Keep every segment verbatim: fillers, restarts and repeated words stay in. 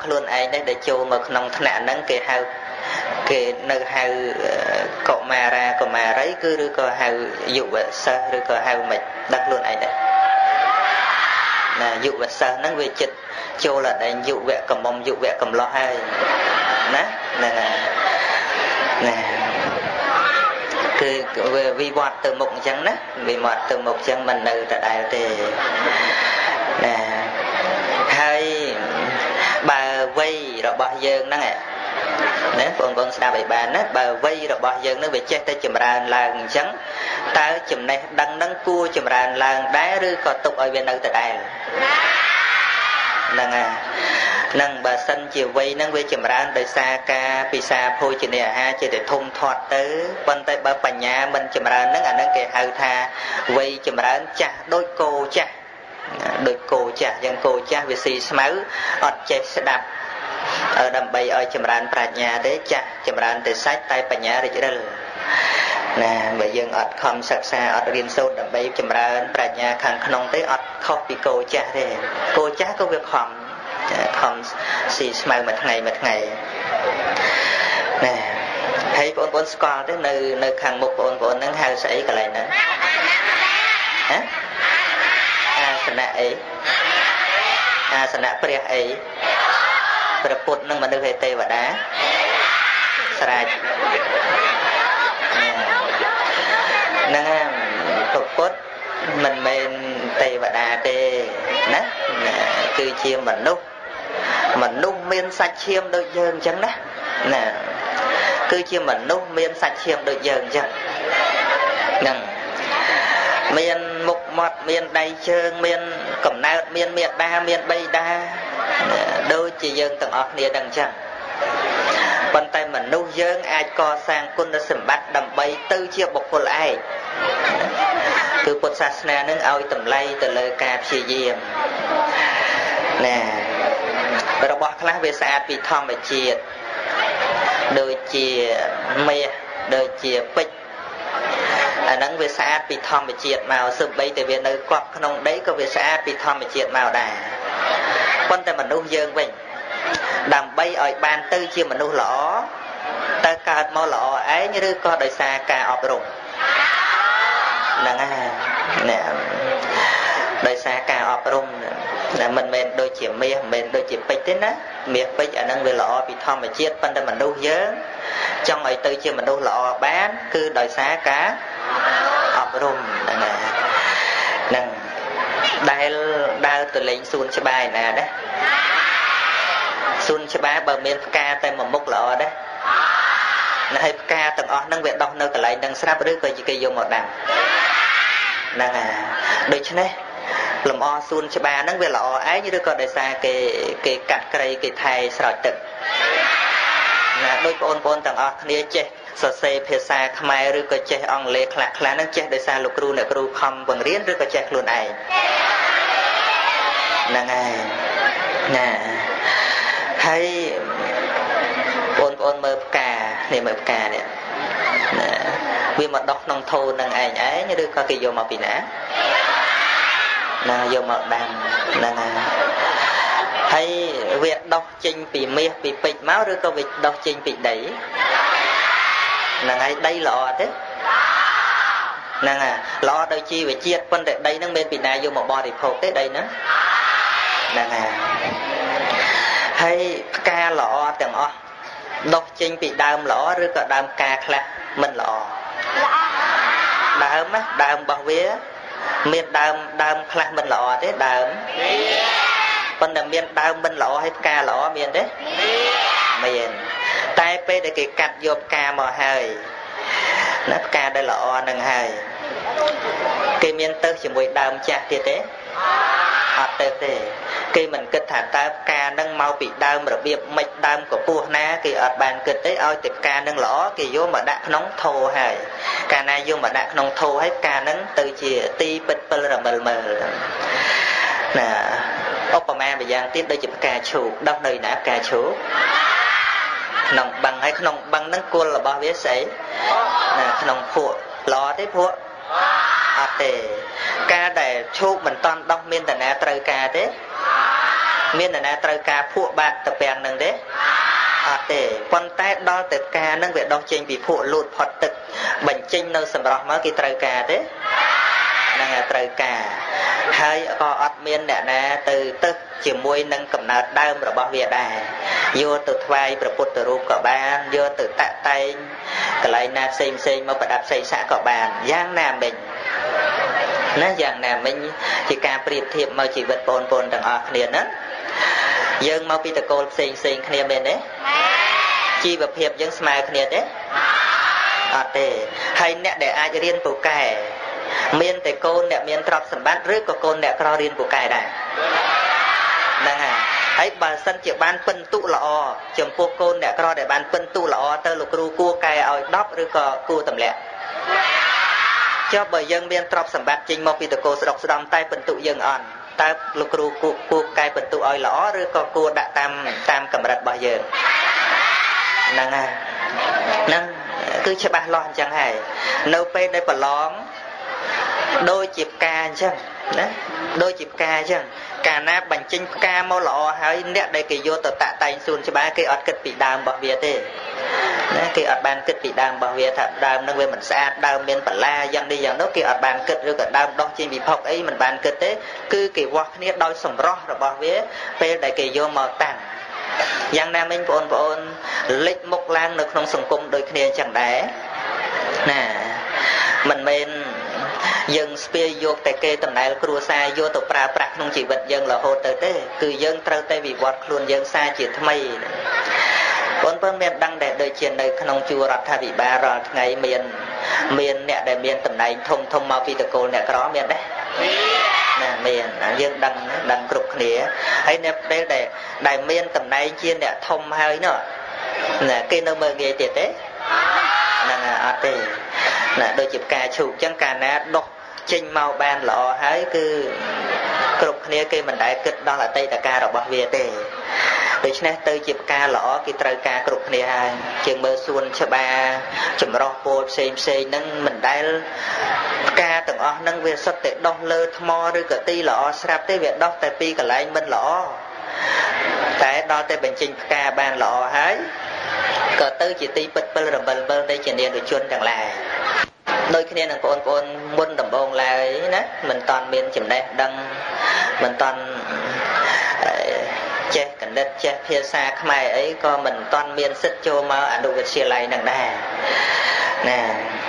luôn ai đấy để cho mà nông thân nạn nắng kề hao kề nơi hao cọ mà ra cọ mà đấy cứ đưa cọ hao dụ vậy sơ đưa cọ hao mệt đặt luôn ai đấy là dụ vậy sơ nắng về chật cho là để dụ vậy cầm bông dụ vậy cầm lo hai nè nè nè cứ về vi vọt từ một chân đó vì một từ một chân mình từ tại đây thì nè hai bà vây rồi bao giờ nó nghe nếu con con sao bị bà nó bà vây rồi bao giờ nó bị chết tới chùm ra làng trắng ta chùm này đăng đăng cua chùm ra làng đá rư còn tục ở bên đâu tại đây nè nâng bà sân chiều vây nâng về chùm ra đời xa ca vì xa phôi chỉ nè ha chỉ để thông thoát tới bên tay bà bà nhà mình chùm ra nâng ảnh nâng kề hào tha vây chùm ra chả đôi cô chả đôi cô chả dân cô chả vì xì máu ọt chạy sẽ đạp ở đầm bay ở chùm ra bà nhà đấy chả chùm ra để sách tay bà nhà rồi chứ đó nè bây giờ ọt không sạc xa ọt riêng sâu đầm bay chùm ra bà nhà khẳng nông tới ọt khóc vì cô chả thế cô chả có việc hòm không xì màu một ngày một ngày nè thấy con con score đấy nơi nơi khang một con con nâng hai sấy cái này nữa hả à sanh ấy à sanh pre ấy pre put nâng mà đưa về tê và đá sài nâng pre put mình bên tê và đá tê nè cứ chia mình nút mình nung miên sạch chiêm đôi dơn chẳng đó nè cứ chia mình nung miên sạch chiêm đôi dơn chẳng nè miên mục mọt miên đầy trơn miên cầm nao miên miệt đa miên bay đa đôi chỉ dơn từng ọt nia đằng chẳng bàn tay mình nung dơn ai co sang quân đã sầm bắt đầm bay tư chia bọc cô lại cứ bột sạch nè nâng ao tầm lay từ lời cà phê diêm nè rồi bỏ khá về xa bị thong về chia đôi chia mê đôi chia bích à nắng về xa bị thong về chia màu sụp bây từ về nơi quạt nông đấy có về xa bị thong về chia màu đà quan tâm mình nuôi dương mình đầm bay ở bàn tư chia mình nuôi lỏ ta cả mò lỏ ấy như đứa có đời xa cả ọp rụng nè nè đời xa cả ọp rụng là mình men đôi chỉ mía mình đôi chỉ bịch thế đó mía bịch ở năng về lọ bị thom và chiết ban đầu mình nuôi dớ trong ấy tư chia mình nuôi lọ bán cứ đòi xá cá ọp rùm nè nè đây đau từ lính xuân cho bài nè đấy xuân cho bài bờ miền ca tay một mốc lọ đấy là hay ca từng ở năng viện đọc nơi cả lại đang sắp đứa coi chỉ cây vô một đằng nè đôi chứ này làm o xuân cho ba nắng về lọ ấy như đứa con đại xa cái cái cắt cây cái thay sỏi tực là đôi con con tầng o nia che sờ xe phía xa khai rồi có che on lê khạc khá nắng che đại xa lục ru này ru không bằng riết rồi có che luôn này là ngày nè hay con con mơ cà này mơ cà này vì mà đọc nông thôn năng ảnh ấy như đứa con cái vô mà bị nã nè vô một đàn nè hay việc đọc trình bị mê bị bịch máu rồi có việc đọc trình bị đẩy là ngay đây lọ thế nè lọ đôi chi về chiết phân để đây nó bên bị này vô một bò thì phô tới đây nữa nè hay ca lọ từng o đọc trình bị đàm lọ rồi có đàm ca khla mình lọ đàm á đàm bảo vía miền đàm đàm khăn bên lọ thế đàm bên đàm miền đàm bên lọ hay ca lọ miền đấy miền tai pe để cái cắt vô ca mò hơi nắp ca đây lọ nâng hơi cái miền tây chỉ mùi đàm chặt thì thế họ tê thế khi mình kết thả ta ca nâng mau bị đàm rồi biệt mạch đàm của pua na thì ở bàn kết đấy ơi tiệp ca nâng lõ thì vô mà đã nóng thô hay ca này vô mà đã nóng thô hết ca nâng từ chìa ti bịch bịch là mờ mờ nè Obama bây giờ tiếp đây chỉ ca chủ đắp nơi nã ca chủ nòng bằng hay nòng bằng nâng cua là bao biết sấy nè nòng phụ lò đấy phụ à tề ca để chụp mình toàn đọc miên tận nè trời ca thế miền này nè trời cả phụ bát tập bèn nâng đấy à thế con tay đo từ ca nâng về đo trên bị phụ lụt phật tực bệnh chinh nơi sầm rọc mới cái trời cả đấy nâng là trời cả hay có ọt miền này nè từ tức chỉ môi nâng cầm nát đơm rồi bao việt đài vô từ vai từ bột từ ruột của ban vô từ tạ tay cái lại nè xem xem mà phải đạp xây xã của bàn giang nam mình nó giang nam mình chỉ cả priệp thiệp mà chỉ vật bồn bồn đằng ọt liền á dương mau pi tờ cô xem xem kia bên đấy chi vật hiệp dương smile kia đấy à thế hay nè để ai riêng phụ cài miền tây côn nè miền trọc sầm bát rưỡi của côn nè cò riêng phụ cài này nè ấy bà sân chịu ban phân tụ lọ chấm pô côn nè cò để ban phân tụ lọ tơ lục ru cua cài ở đắp rưỡi cò cua tầm lẹ cho bởi dân miền trọc sầm bát chinh mau pi tờ cô sẽ đọc sẽ đong tay phân tụ dân on ta lục ru cua cua cài phân tụ ở lọ rưỡi cò cua đã tam tam cầm rạch bao giờ nè nè cứ cho ba lo chẳng hay nấu pe đây bà lón đôi chịp ca chứ đôi chịp ca chứ cả na bánh chinh ca mau lọ hay nét đây kỳ vô tờ tạ tay xuân cho ba cái ọt kịch bị đàm bảo việt thế cái ọt bàn kịch bị đàm bảo việt thật đàm nâng về mình xa đàm miền bà la dân đi dân đó cái ọt bàn kịch rồi cả đàm đo trên bị phọc ấy mình bàn kịch thế cứ kỳ quạt nét đôi sầm rót rồi bảo việt pe đây kỳ vô màu tàng dân nam mình bồn bồn lịch mục lang đượcក្នុងសង្គមដូចគ្នាចឹងដែរណាមិនមែនយើងស្ពាយយកតែគេតំណែលគ្រួសារយកទៅប្រើប្រាស់ក្នុងជីវិតយើងរហូតទៅទេគឺយើងត្រូវតែវិវត្តខ្លួនយើងសារជាថ្មីបងប្អូនមានដឹងដែរដូចជានៅក្នុងជួររដ្ឋាភិបាលរាល់ថ្ងៃមានមានអ្នកដែលមានតំណែងធំធំមកពីតកូលអ្នកក្រមានដែរណាមានយើងដឹងដឹងគ្រប់គ្នាហើយអ្នកដែលដែលមានតំណែងជាអ្នកធំហើយនោះណាគេនៅមើលងាយទៀតទេហ្នឹងអត់ទេណាដូចជាផ្កាឈូកអញ្ចឹងកាលណាដុះចេញមកបានល្អហើយគឺគ្រប់គ្នាគេមិនដែលគិតដល់អតីតកាលរបស់វាទេដូច្នេះទៅជាផ្កាល្អគេត្រូវការគ្រប់គ្នាហើយជាងមើលសួនច្បារចម្រោះពោលផ្សេងផ្សេងហ្នឹងមិនដែលផ្កាទាំងអស់ហ្នឹងវាសុទ្ធតែដុះលើថ្មឬក៏ទីល្អស្រាប់ទេវាដុះតែពីកន្លែងមិនល្អតែដល់តែបញ្ចេញផ្កាបានល្អហើយក៏ទៅជាទីពិតពិលរំលឹលនៃជានានុជនទាំងឡាយដូចគ្នានឹងបងប្អូនមុនដំបូងឡើយណាមិនតាន់មានចំណេះដឹងមិនតាន់ចេះកណិតចេះភាសាខ្មែរអីក៏មិនតាន់មានសិទ្ធិចូលមកអនុវិទ្យាល័យនឹងដែរណា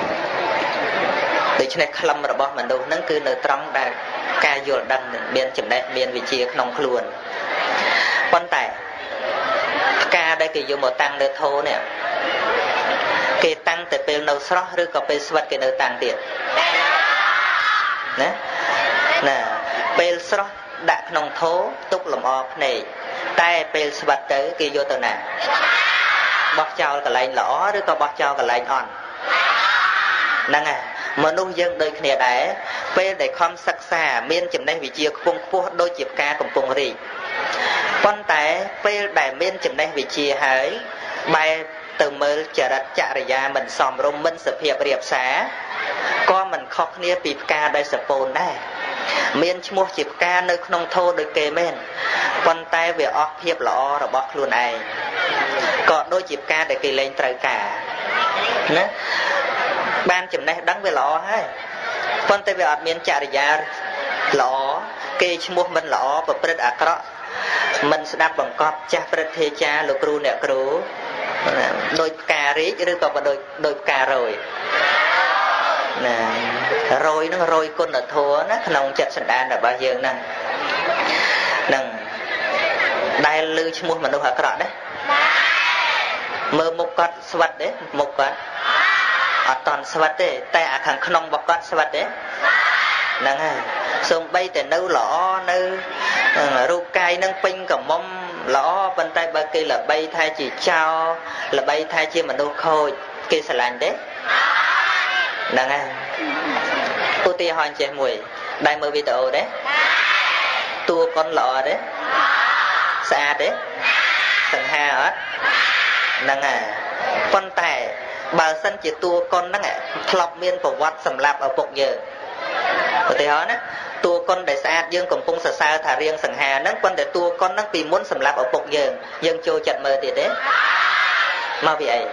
ដូច្នេះខ្លឹមរបស់មនុស្សហ្នឹងគឺនៅត្រង់ដែលការយល់ដឹងមានចំណេះមានវិជ្ជាក្នុងខ្លួនប៉ុន្តែផ្កាដែលគេយកមកតាំងនៅធោនេះគេតាំងតែពេលនៅស្រស់ឬក៏ពេលស្វិតគេនៅតាំងទៀតណាណាពេលស្រស់ដាក់ក្នុងធោទុកលម្អភ្នែកតែពេលស្វិតទៅគេយកទៅណាបោះចោលកន្លែងល្អឬក៏បោះចោលកន្លែងអន់ហ្នឹងហើយមនុស្សយើងដូចគ្នាដែរពេលដែលខំសិក្សាមានចំណេះវិជ្ជាខ្ពង់ខ្ពស់ដូចជាផ្កាកំពុងរីកប៉ុន្តែពេលដែលមានចំណេះវិជ្ជាហើយបែរទៅមើលចរិតចរិយាមិនសមរម្យមិនសុភាពរាបសារក៏មិនខុសគ្នាពីផ្កាដែលសពូនដែរមានឈ្មោះជាផ្កានៅក្នុងធោដូចគេមែនប៉ុន្តែវាអស់ភាពល្អរបស់ខ្លួនឯងក៏ដូចជាផ្កាដែលគេលែងត្រូវការណាបានចំណេះដឹងវាល្អហើយប៉ុន្តែវាអត់មានចរិយាល្អគេឈ្មោះមិនល្អប្រព្រឹត្តអាក្រក់មិនស្ដាប់បង្គាប់ចាស់ព្រឹទ្ធាចារ្យលោកគ្រូអ្នកគ្រូដោយផ្ការីកឬក៏ដោយដោយផ្ការយណារយនឹងរយគុណធម៌ណាក្នុងចិត្តសន្តានរបស់យើងហ្នឹងនឹងដែលលើឈ្មោះមនុស្សអាក្រក់ដែរមើលមុខគាត់ស្វិតទេមុខគាត់អត់តន់ស្វិតទេតែអាខាងក្នុងរបស់គាត់ស្វិតទេហ្នឹងហើយសូម្បីតែនៅល្អនៅរូបកាយនឹងពេញកំមុំល្អប៉ុន្តែបើគេល្បីថាជាចោរល្បីថាជាមនុស្សខូចគេស្រឡាញ់ទេហ្នឹងហើយឧទាហរណ៍ចេះមួយដែលមើលវីដេអូទេតួកុនល្អទេស្អាតទេសង្ហាអត់ហ្នឹងហើយប៉ុន្តែបើសិនជាតួកុនហ្នឹងធ្លាប់មានប្រវត្តិសម្រាប់ឪពុកយើងឧទាហរណ៍ណា tua con để xa dương cầm phung sờ xa thả riêng sẵn hà nâng con để tua con nâng vì muốn sầm lạp ở bụng dương dương trôi chặt mơ thì thế mau vì ấy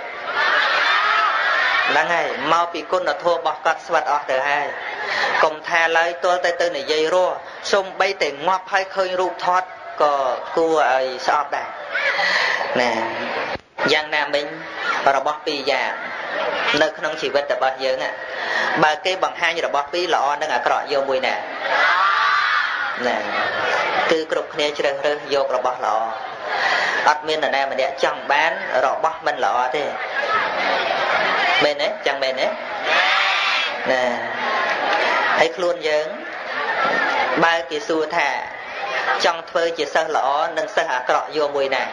đang ngày mau bị con nó thua bọc cắt svat ở từ hai cùng thà lấy tôi tay tư này dây rùa xung bay để ngọt hay khơi rụt thoát có cua ấy sọp đây nè giang nam mình rồi bọc pi già nơi không chỉ vật tập bao nhiêu nè bà cái bằng hai như là bọc pi lọ nó ngả cọ vô mùi nè nè cứ cục này chưa được vô rồi bọc lọ admin ở đây mà để chẳng bán rồi bọc mình lọ thế bên đấy chẳng bên đấy nè thấy luôn dướng ba cái xua thả trong phơi chỉ sơ lọ nâng sơ hạ cọ vô mùi nè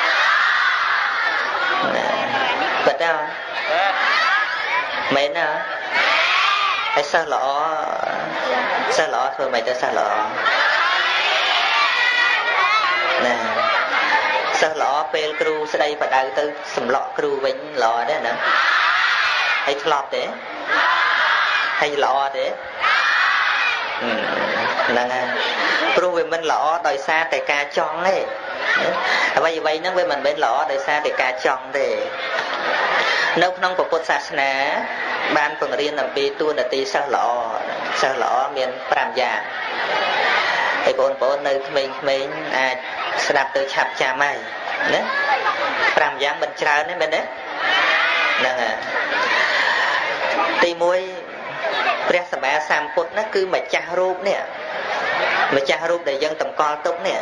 bật đâu mấy nào hay sao lọ sao lọ thôi mày tới sao lọ nè sao lọ pel kêu sẽ đây phải đầu tư sầm lọ kêu vĩnh lọ đấy nè hay lọt đấy hay lọ đấy nè kêu về mình lọ đòi xa tại ca chọn ấy vậy vậy nó với mình bên lọ đòi xa tại ca chọn để nấu nông của Phật Sasana ban phần riêng làm pi tu là ti sao lọ sao lọ miền Pram già thì bọn bọn nơi mình mình à đạp từ chạp cha mày đấy Pram giang mình chờ đấy bên đấy nè ti muối Presaba Sam Phật nó cứ mà cha rúp nè mà cha rúp để dân tầm con tốt nè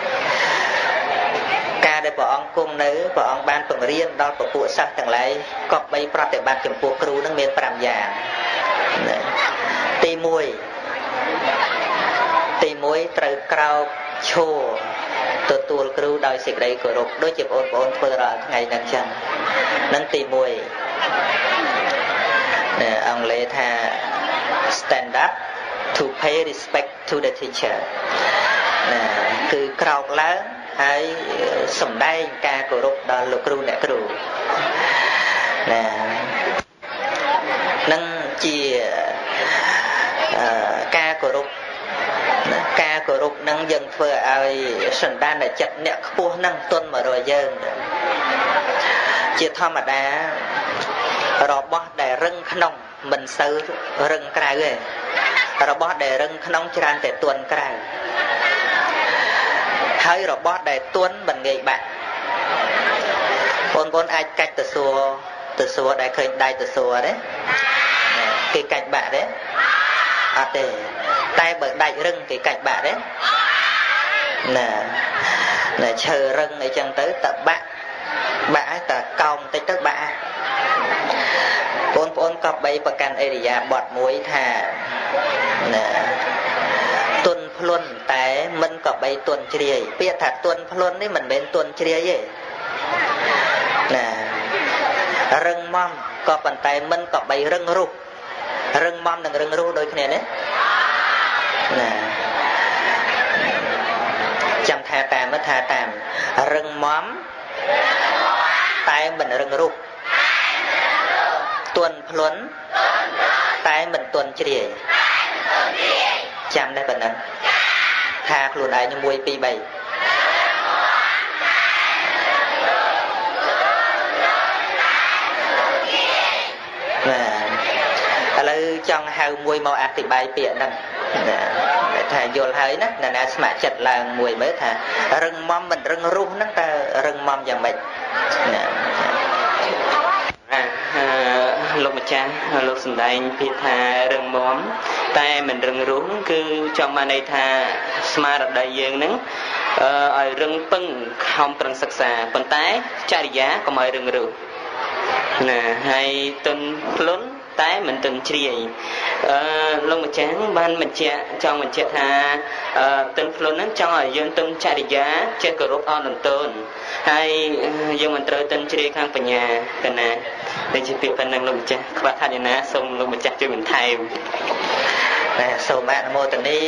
ca để bọn cung nữ bọn ban phần riêng đó của phụ sắc thằng lại có bay pro để ban chấm phụ kêu nó miền Pram già ti muối ti muối trời cao chô tụt tụt kêu đòi xịt đây của rục đôi chụp ôn ôn phơi ra ngày nắng chân nắng ti muối ông lê tha stand up to pay respect to the teacher cứ cao lớn hay sầm đai ca của rục đó lục kêu nè kêu nè nâng chỉ ca của rục ca của rục nâng dân phơi ai sần đan là chặt nẹt khua nâng tuân mà rồi dân chỉ thao mà đá rồi bó để rừng khăn mình sơ rừng cài rồi rồi bó để rừng khăn tràn để tuần cài hay rồi bó để tuần mình nghĩ bạn con con ai cách từ xua từ xua đại khơi đại từ xua đấy cái cách bạn đấy à để tay bởi đại rừng cái cách bạn đấy nè nè chờ rừng này chẳng tới tập bạn bả ta còng tới tới bả bốn bốn cọp bayประกัน area บอดมวยท่าnè tuần phunแต่มันก็ไปตุนเฉลี่ยเปียถัดตุนพลุนนี่มันเป็นตุนเฉลี่ยnè rừng mom ก็ปันแต่มันก็ไปrừngรูป rừng mom និង rừngรูป ដូចគ្នានេះnè ចាំថាតាមមកថាតាម rừng mom តែមិន rừngរូប tuần phun តែមិនตุនជ្រាយចាំដែរប៉ុណ្ណឹងថាខ្លួនឯងមួយពីរបីឥឡូវចង់ហៅមួយមកអធិប្បាយពាក្យហ្នឹងថាយល់ហើយណាណាណាស្ម័គ្រចិត្តឡើងមួយមើលថារឹងមុំមិនរឹងរុះហ្នឹងតើរឹងមុំយ៉ាងម៉េចណាលោកម្ចាស់លោកសំដែងពាក្យថារឹងមុំតែមិនរឹងរុះគឺចង់បានន័យថាស្មារតីយើងហ្នឹងឲ្យរឹងពឹងខំប្រឹងសិក្សាប៉ុន្តែចរិយាកុំឲ្យរឹងរុះណាហើយទុនខ្លួនតែមិនទិនជ្រាយអឺលោកម្ចាស់បានបញ្ជាក់ចង់បញ្ជាក់ថាអឺទិនខ្លួនហ្នឹងចង់ឲ្យយើងទិនចរិយាចេះគោរពអនុទនហើយយើងមិនត្រូវទិនជ្រាយខាងបញ្ញាទៅណាដូចជាពាក្យប៉ុណ្ណឹងលោកម្ចាស់ខ្វះខាតយ៉ាងណាសូមលោកម្ចាស់ជួយបន្ថែមណាសូមអនុមោទនា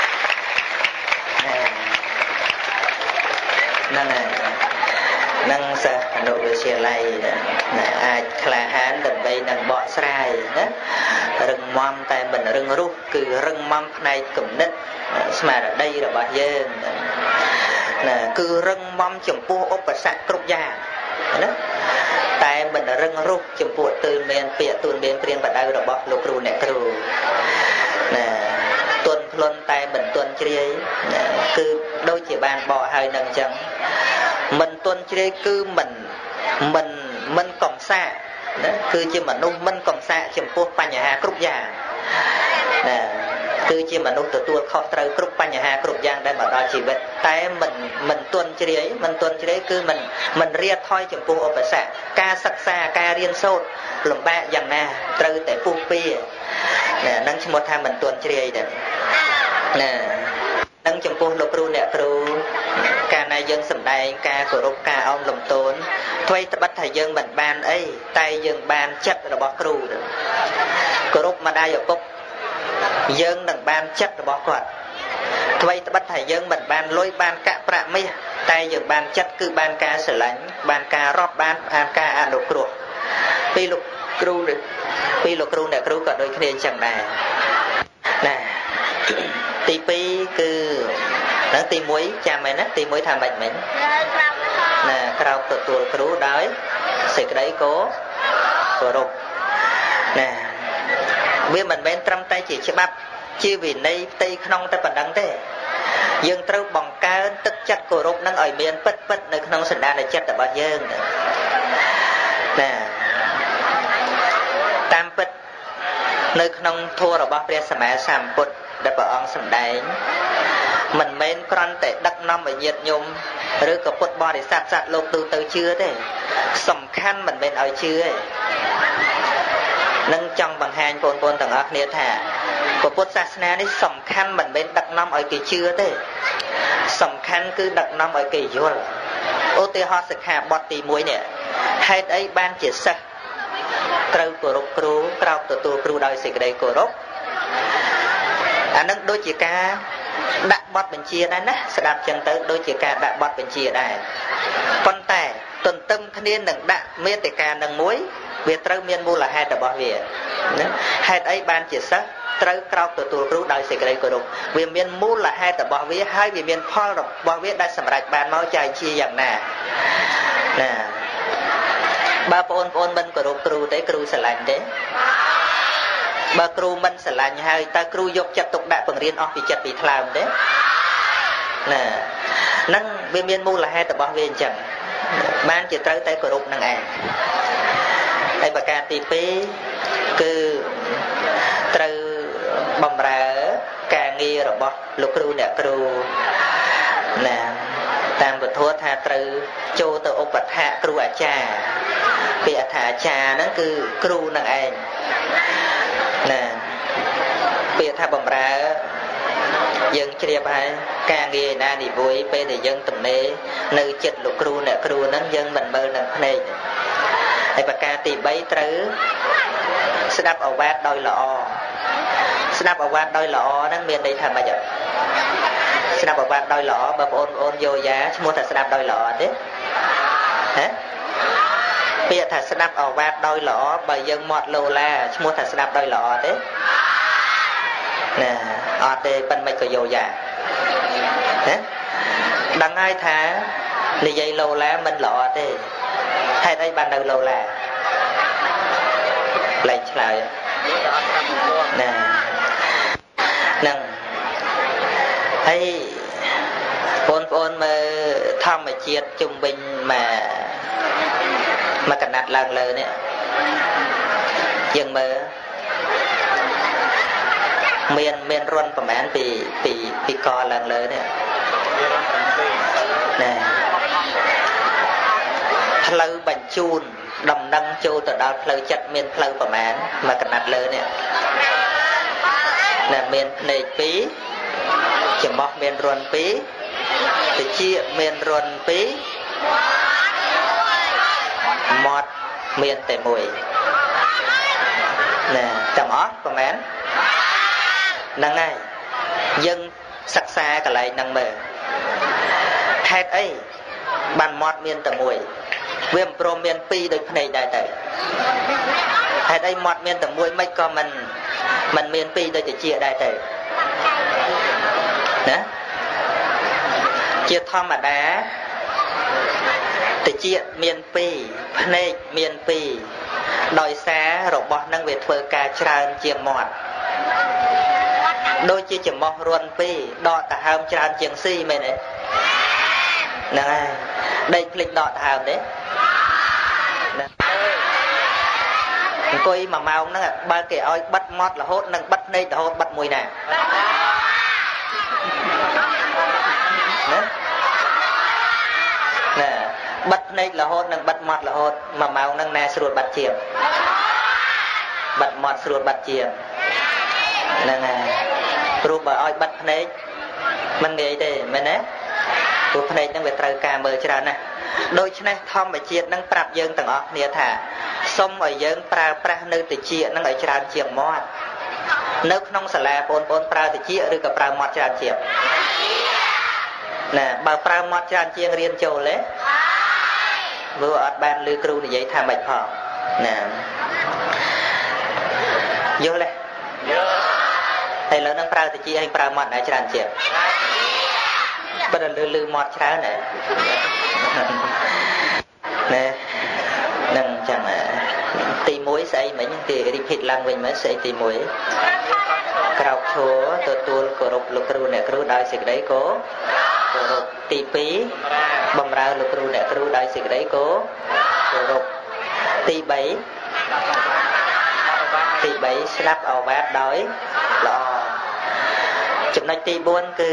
ហ្នឹងហើយនឹងសិស្សអនុវិទ្យាល័យអាចក្លាហានដើម្បីនឹងបកស្រាយណារឹងមាំតែមិនរឹងរូសគឺរឹងមាំផ្នែកគំនិតស្មារតីរបស់យើងណាគឺរឹងមាំចំពោះឧបសគ្គគ្រប់យ៉ាងណាតែមិនរឹងរូសចំពោះទូលមានពាក្យទូលមានព្រានបដៅរបស់លោកគ្រូអ្នកគ្រូណាទន់ភ្លន់តែមិនទន់ជ្រាយគឺដូចជាបានបកហើយនឹងអញ្ចឹងមិនទន់ជ្រាយគឺមិនមិនមិនកំសាកណាគឺជាមនុស្សមិនកំសាកចំពោះបញ្ហាគ្រប់យ៉ាងណាគឺជាមនុស្សទទួលខុសត្រូវគ្រប់បញ្ហាគ្រប់យ៉ាងដែលមកដល់ជីវិតតែមិនមិនទន់ជ្រាយមិនទន់ជ្រាយគឺមិនមិនរៀថយចំពោះឧបសគ្គការសិក្សាការរៀនសូត្រលំបាកយ៉ាងណាត្រូវតែពុះពៀណានឹងឈ្មោះថាមិនទន់ជ្រាយដែរណានឹងចំពោះលោកគ្រូអ្នកគ្រូកាលណាយើងសម្ដែងការគោរពការអោនលំទោនអ្វីត្បិតថាយើងមិនបានអីតែយើងបានចិត្តរបស់គ្រូគោរពម្ដាយឪពុកយើងនឹងបានចិត្តរបស់គាត់អ្វីត្បិតថាយើងមិនបានលុយបានកាក់ប្រាក់មាសតែយើងបានចិត្តគឺបានការស្រឡាញ់បានការរាប់បានបានការអនុគ្រោះពីលោកគ្រូពីលោកគ្រូអ្នកគ្រូក៏ដូចគ្នាអញ្ចឹងដែរណាទីពីរគឺដល់ទីមួយចាំមែនណាទីមួយថាម៉េចមិញណាក្រោកទទួលគ្រូដោយសេចក្តីគោរពណាវាមិនមែនត្រឹមតែជាច្បាប់ជាវិន័យផ្ទៃក្នុងតែប៉ុណ្្នឹងទេយើងត្រូវបង្កើនទឹកចិត្តគោរពនឹងឲ្យមានពិតពិតនៅក្នុងសន្តានចិត្តរបស់យើងណាតាមពិតនៅក្នុងធម៌របស់ព្រះសម្មាសម្ពុទ្ធដែលព្រះអង្គសម្ដែងមិនមែនគ្រាន់តែដឹកនាំឲ្យញាតិញោមឬក៏ពុទ្ធបរិស័ទសត្វលោកទូទៅជឿទេសំខាន់មិនមែនឲ្យជឿទេនឹងចង់បង្ហាញបងប្អូនទាំងអស់គ្នាថាពុទ្ធសាសនានេះសំខាន់មិនមែនដឹកនាំឲ្យគេជឿទេសំខាន់គឺដឹកនាំឲ្យគេយល់ឧទាហរណ៍សិក្ខាបទទីមួយនេះហេតុអីបានជាសិស្សត្រូវគោរពគ្រូក្រោកទទួលគ្រូដោយសេចក្តីគោរពអានឹងដូចជាការដាក់បទបញ្ជាដែរណាស្ដាប់ចឹងទៅដូចជាការដាក់បទបញ្ជាដែរប៉ុន្តែទន្ទឹមគ្នានឹងដាក់មេត្តានឹងមួយវាត្រូវមានមូលហេតុរបស់វាណាហេតុអីបានជាសិស្សត្រូវក្រោកទទួលគ្រូដោយសេចក្តីគោរពវាមានមូលហេតុរបស់វាហើយវាមានផលរបស់វាដែលសម្រេចបានមកចែកជាយ៉ាងណាណាបើបងប្អូនមិនគោរពគ្រូទេគ្រូស្រឡាញ់ទេបើគ្រូមិនស្រឡាញ់ហើយតើគ្រូយកចិត្តទុកដាក់បង្រៀនអស់ពីចិត្តពីថ្លើមទេណាហ្នឹងវាមានមូលហេតុរបស់វាអញ្ចឹងបានជាត្រូវតែគោរពនឹងឯងហើយប្រការទីពីរគឺត្រូវបម្រើការងាររបស់លោកគ្រូអ្នកគ្រូណាតាមពធថាត្រូវចូលទៅឧបត្ថម្ភគ្រូអាចារ្យពាក្យថាអាចារ្យហ្នឹងគឺគ្រូនឹងឯងណាពាក្យថាបម្រើយើងជ្រាបហើយការងារណានិវ័យពេលដែលយើងទំនេរនៅចិត្តលោកគ្រូអ្នកគ្រូហ្នឹងយើងមិនមើលនឹងភ្នែកហើយប្រការទីបីត្រូវស្ដាប់ឱវាទដោយល្អស្ដាប់ឱវាទដោយល្អហ្នឹងមានន័យថាម៉េចស្ដាប់ឱវាទដោយល្អបើបងប្អូនយោយ៉ាឈ្មោះថាស្ដាប់ដោយល្អទេហ៎ពាក្យថាស្ដាប់ឱវាទដោយល្អបើយើងមាត់លោឡាឈ្មោះថាស្ដាប់ដោយល្អទេណាអត់ទេប៉ិនមិនក៏យោយ៉ាណាដឹងហើយថានិយាយលោឡាមិនល្អទេហេតុអីបាននៅលោឡាលែងឆ្លើយណានឹងហើយបងប្អូនមើលធម្មជាតិជុំវិញមកមកកណាត់ឡើងលើនេះយើងមើលមានមានរុនប្រហែលពីពីពីកឡើងលើនេះណាផ្លូវបញ្ជូនដំណឹងចូលទៅដល់ផ្លូវចិត្តមានផ្លូវប្រមាណមកកណាត់លើនេះណាមានភ្នែកពីរច្រមុះមានរុនពីរតិចមានរុនពីរមាត់មានតែមួយណាចាំអស់ប្រមាណហ្នឹងហើយយើងសិក្សាកន្លែងហ្នឹងមើលហេតុអីបានមាត់មានតែមួយវាមិនព្រមមានពីរដូចភ្នែកដែរទៅហេតុអីមាត់មានតែមួយមិនក៏មិនមិនមានពីរដូចតិចដែរទៅណាជាធម្មតាតិចមានពីរភ្នែកមានពីរដោយសាររបស់នឹងវាធ្វើការច្រើនជាងមាត់ដូចជាចំោះរន់ពីរដកដង្ហើមច្រើនជាងស៊ីមែនទេហ្នឹងហើយដេកភ្លេចដកដង្ហើមទេអង្គុយមួយម៉ោងហ្នឹងបើគេឲ្យបិទមាត់រហូតនឹងបិទភ្នែករហូតបិទមួយណាណាណាបិទភ្នែករហូតនឹងបិទមាត់រហូតមួយម៉ោងហ្នឹងណាស្រួលបិទជាងបិទមាត់ស្រួលបិទជាងហ្នឹងហើយព្រោះបើឲ្យបិទភ្នែកមិនងាយទេមែនទេព្រោះភ្នែកហ្នឹងវាត្រូវការមើលច្រើនណាស់ដូច្នេះធម្មជាតិនឹងប្រាប់យើងទាំងអស់គ្នាថាសុំឲ្យយើងប្រើប្រាស់នៅតិចនឹងឲ្យច្រើនជាងមាត់នៅក្នុងសាលាបងប្អូនប្រើតិចឬក៏ប្រើមាត់ច្រើនជាងណាបើប្រើមាត់ច្រើនជាងរៀនចូលទេព្រោះអត់បានឮគ្រូនិយាយថាម៉េចផងណាយល់ទេហើយឥឡូវនឹងប្រើតិចហើយប្រើមាត់ដែរច្រើនជាងបើលឺលឺមាត់ច្រើនណាណានឹងចឹងទីមួយស្អីមិញគេ repeat ឡើងវិញមើលស្អីទីមួយក្រោកឈរទទួលគោរពលោកគ្រូអ្នកគ្រូដោយសេចក្តីគោរពទីពីរបម្រើលោកគ្រូអ្នកគ្រូដោយសេចក្តីគោរពទីបីទីបីស្ដាប់ឱវាទដោយល្អចំណុចទីបួនគឺ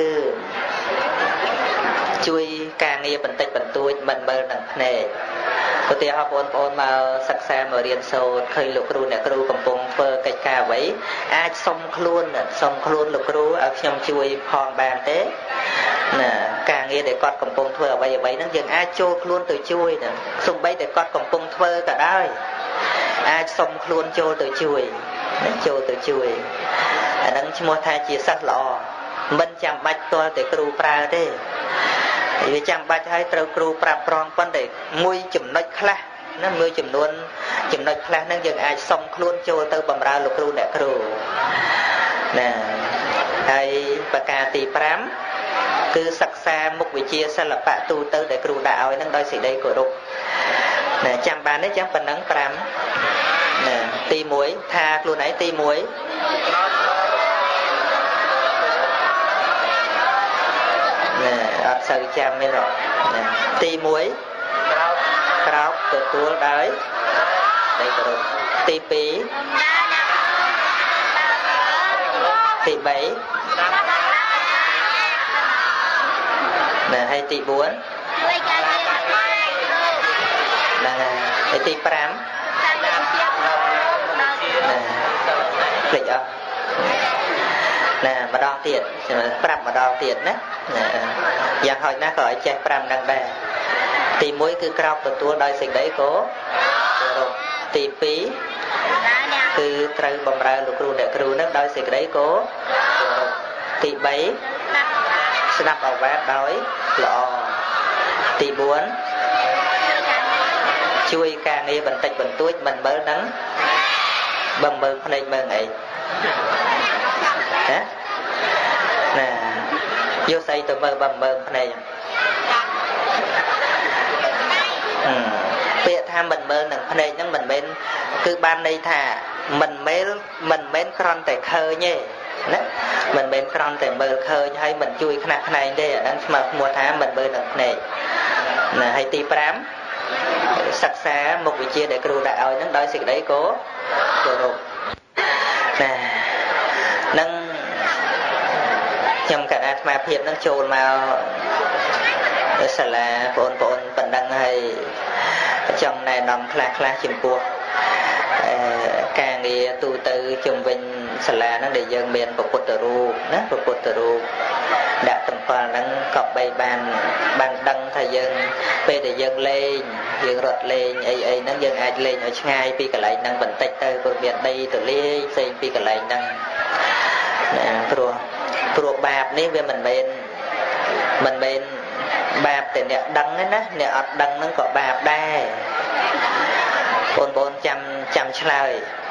ជួយការងារបន្តិចបន្តួចមិនមើលនឹងភ្នែកឧទាហរណ៍បងប្អូនមកសិក្សាមករៀនសូត្រឃើញលោកគ្រូអ្នកគ្រូកំពុងធ្វើកិច្ចការអ្វីអាចសុំខ្លួនសុំខ្លួនលោកគ្រូឲ្យខ្ញុំជួយផងបានទេណាការងារដែលគាត់កំពុងធ្វើអ្វីអ្វីហ្នឹងយើងអាចចូលខ្លួនទៅជួយណាសូម្បីតែគាត់កំពុងធ្វើក៏ដោយអាចសុំខ្លួនចូលទៅជួយចូលទៅជួយអាហ្នឹងឈ្មោះថាជាសិស្សល្អមិនចាំបាច់ទាល់តែគ្រូប្រើទេវាចាំបាច់ឲ្យត្រូវគ្រូប្រាប់ប្រងប៉ុន្តែមួយចំណុចខ្លះណាមួយចំនួនចំណុចខ្លះហ្នឹងយើងអាចសុំខ្លួនចូលទៅបម្រើលោកគ្រូអ្នកគ្រូណាហើយប្រការទីប្រាំគឺសិក្សាមុខវិជ្ជាសិល្បៈទូទៅដែលគ្រូដាក់ឲ្យហ្នឹងដោយសេចក្តីគោរពណាចាំបានទេចឹងប៉ុណ្ណឹងប្រាំណាទីមួយថាខ្លួនឯងទីមួយអត់សូវចាំទេរកទីមួយក្រោកក្រោកទទួលដោយនៃគោរពទីពីរទីបីណាហើយទីបួនណាហើយទីប្រាំណាភ្លេចអស់ណាម្ដងទៀតប្រាប់ម្ដងទៀតណាយ៉ាងហោចណាស់ក៏ឲ្យចេះប្រាំនឹងដែរទីមួយគឺក្រោកទទួលដោយសេចក្តីគោរពទីពីរគឺត្រូវបម្រើលោកគ្រូអ្នកគ្រូនឹងដោយសេចក្តីគោរពទីបីស្ដាប់ឱវាទដោយល្អទីបួនជួយការងារបន្តិចបន្តួចមិនមើលនឹងបំមើលភ្នែកមើលអីណាណាយកស្អីទៅមើលបំមើលភ្នែកពាក្យថាមិនមើលនឹងភ្នែកហ្នឹងមិនមែនគឺបានន័យថាមិនមែនមិនមែនគ្រាន់តែឃើញទេណាមិនមែនគ្រាន់តែមើលឃើញហើយមិនជួយខ្នះខ្នែងទេអាហ្នឹងស្មើឈ្មោះថាមិនមើលនឹងភ្នែកណាហើយទីប្រាំសិក្សាមុខវិជ្ជាដែលគ្រូដាក់ឲ្យហ្នឹងដោយសេចក្តីគោរពណានឹងខ្ញុំកណ្ដាអាត្មាភាពនឹងចូលមកសាលាបងប្អូនបណ្ដឹងហើយចង់ណែនាំខ្លះខ្លះចំពោះការងារទូទៅជំវិញសាលាហ្នឹងដែលយើងមានព្រះពុទ្ធរូបណាព្រះពុទ្ធរូបដាក់តម្កល់ហ្នឹងក៏បីបានបានដឹងថាយើងពេលដែលយើងលេងយើងរត់លេងអីអីហ្នឹងយើងអាចលេងឲ្យឆ្ងាយពីកន្លែងហ្នឹងបន្តិចទៅព្រោះមានដីទលាយផ្សេងពីកន្លែងហ្នឹងណាព្រោះព្រោះបាបនេះវាមិនមែនមិនមែនបាបតែអ្នកដឹងហ្នឹងណាអ្នកអត់ដឹងហ្នឹងក៏បាបដែរបងប្អូនចាំចាំឆ្លើយ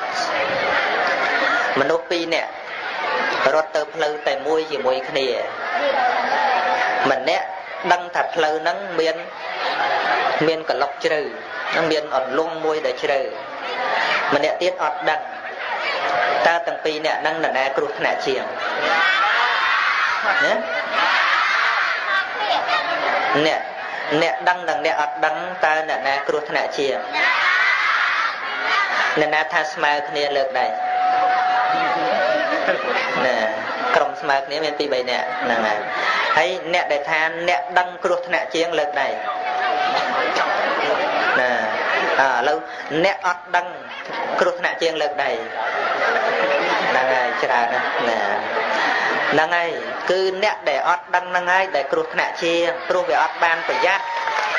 មនុស្សពីរនាក់រត់ទៅផ្លូវតែមួយជាមួយគ្នាម្នាក់ដឹងថាផ្លូវហ្នឹងមានមានកលុកជ្រៅនឹងមានអន្លង់មួយដែលជ្រៅម្នាក់ទៀតអត់ដឹងតើទាំងពីរនាក់ហ្នឹងនរណាគ្រោះថ្នាក់ជាងណាអ្នកអ្នកដឹងនិងអ្នកអត់ដឹងតើអ្នកណាគ្រោះថ្នាក់ជាងអ្នកណាថាស្មើគ្នាលើកដៃណាក្រុមស្មើគ្នាមានពីរបីនាក់ហ្នឹងហើយហើយអ្នកដែលថាអ្នកដឹងគ្រោះថ្នាក់ជាងលើកដៃណាអើឥឡូវអ្នកអត់ដឹងគ្រោះថ្នាក់ជាងលើកដៃហ្នឹងហើយច្រើនណាស់ណាហ្នឹងហើយគឺអ្នកដែលអត់ដឹងហ្នឹងហើយដែលគ្រោះថ្នាក់ជាងព្រោះវាអត់បានប្រយ័ត្ន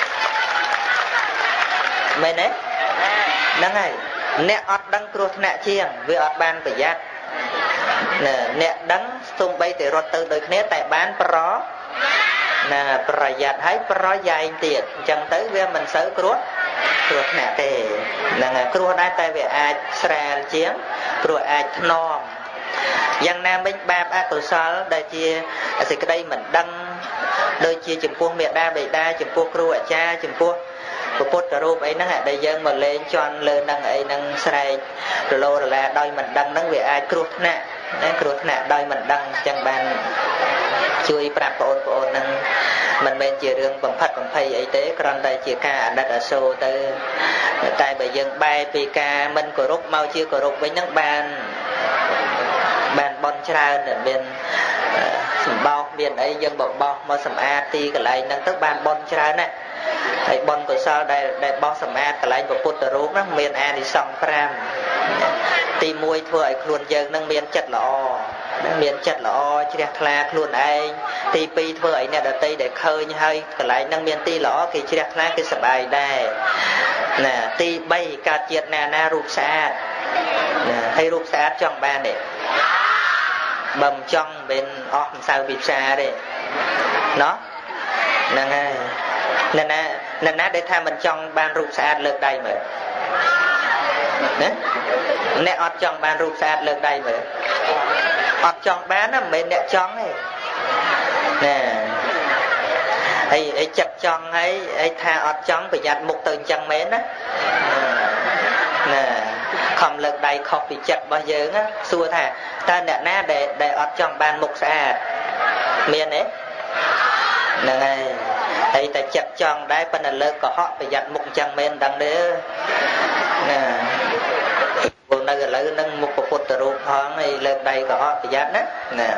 មែនទេហ្នឹងហើយអ្នកអត់ដឹងគ្រោះថ្នាក់ជាងវាអត់បានប្រយ័ត្នណាអ្នកដឹងស្ទុំបីតែរត់ទៅដូចគ្នាតែបានប្រណាប្រយ័ត្នហើយប្រយែងទៀតអញ្ចឹងទៅវាមិនសូវគ្រោះគ្រោះថ្នាក់ទេហ្នឹងហើយគ្រោះដែរតែវាអាចស្រាលជាងព្រោះអាចធ្នមយ៉ាងណាមិញបាបអកុសលដែលជាសេចក្តីមិនដឹងដូចជាចំពោះមេដាបិតាចំពោះគ្រូអាចារ្យចំពោះពុទ្ធរូបអីហ្នឹងដែលយើងមកលេងជន់លើនឹងអីហ្នឹងស្រែករលោរឡាដោយមិនដឹងហ្នឹងវាអាចគ្រោះថ្នាក់ណាគ្រោះថ្នាក់ដោយមិនដឹងអញ្ចឹងបានជួយប្រាប់បងប្អូនហ្នឹងមិនមែនជារឿងបំផិតបំភ័យអីទេគ្រាន់តែជាការអាណិតអាសូរទៅតែបើយើងបែរពីការមិនគោរពមកជាគោរពវិញហ្នឹងបានបានបន់ច្រើនមានសម្បោកមានអីយើងបបោះមកសម្អាតទីកន្លែងហ្នឹងទៅបានបន់ច្រើនណាស់ហើយបន់កុសលដែលដែលបោះសម្អាតកន្លែងពុទ្ធរូបហ្នឹងមានអានិសង្សប្រាំទីមួយធ្វើឲ្យខ្លួនយើងនឹងមានចិត្តល្អមានចិត្តល្អជ្រះថ្លាខ្លួនឯងទីពីរធ្វើឲ្យអ្នកដទៃដែលឃើញហើយកន្លែងហ្នឹងមានទីល្អគេជ្រះថ្លាគេសប្បាយដែរណាទីបីកើតជាតិណាណារូបស្អាតណាហើយរូបស្អាតចង់បានទេបើមិនចង់មិនអស់មិនសូវពីផ្សារទេណោះហ្នឹងហើយណ៎ណាណ៎ណាដែលថាមិនចង់បានរូបស្អាតលើកដៃមើលណាអ្នកអត់ចង់បានរូបស្អាតលើកដៃមើលអត់ចង់បានណាមិនមែនអ្នកចង់ទេណាហើយអីចិត្តចង់ហើយអីថាអត់ចង់ប្រយ័ត្នមុខទៅអញ្ចឹងមែនណាណាខំលើកដៃខុសពីចិត្តរបស់យើងណាសួរថាតើអ្នកណាដែលដែលអត់ចង់បានមុខស្អាតមានទេហ្នឹងហើយហើយតែចិត្តចង់ដែរប៉ុន្តែលើកកុហកប្រយ័ត្នមុខអញ្ចឹងមែនដឹងទេណាព្រោះនៅឥឡូវហ្នឹងមុខពុទ្ធរូបផងហើយលើកដៃកុហកប្រយ័ត្នណាណា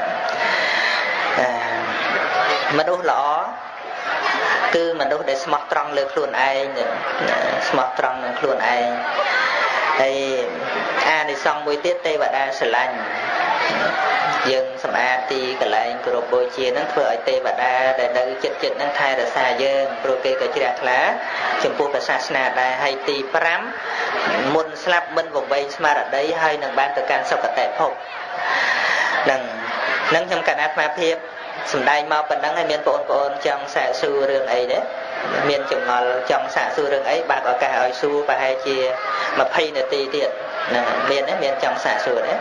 មនុស្សល្អគឺមនុស្សដែលស្មោះត្រង់លើខ្លួនឯងស្មោះត្រង់នឹងខ្លួនឯងហើយអានិសង្សមួយទៀតទេវតាស្រឡាញ់យើងសម្អាតទីកន្លែងគោរពបូជានឹងធ្វើឲ្យទេវតាដែលនៅចិត្តចិត្តនឹងថែរក្សាយើងព្រោះគេក៏ជ្រះថ្លាចំពោះសាសនាដែរហើយទីប្រាំមុនស្លាប់មិនវង្វេងស្មារតីហើយនឹងបានទៅកាន់សុគតិភពនឹងនឹងខ្ញុំកណ្ដាអាត្មាភាពសំដែងមកប៉ុណ្ណឹងហើយមានបងប្អូនចង់សាកសួររឿងអីទេមានចម្ងល់ចង់សាកសួររឿងអីបើកឱកាសឲ្យសួរប្រហែលជាម្ភៃនាទីទៀតហ្នឹងមានទេមានចង់សាកសួរទេ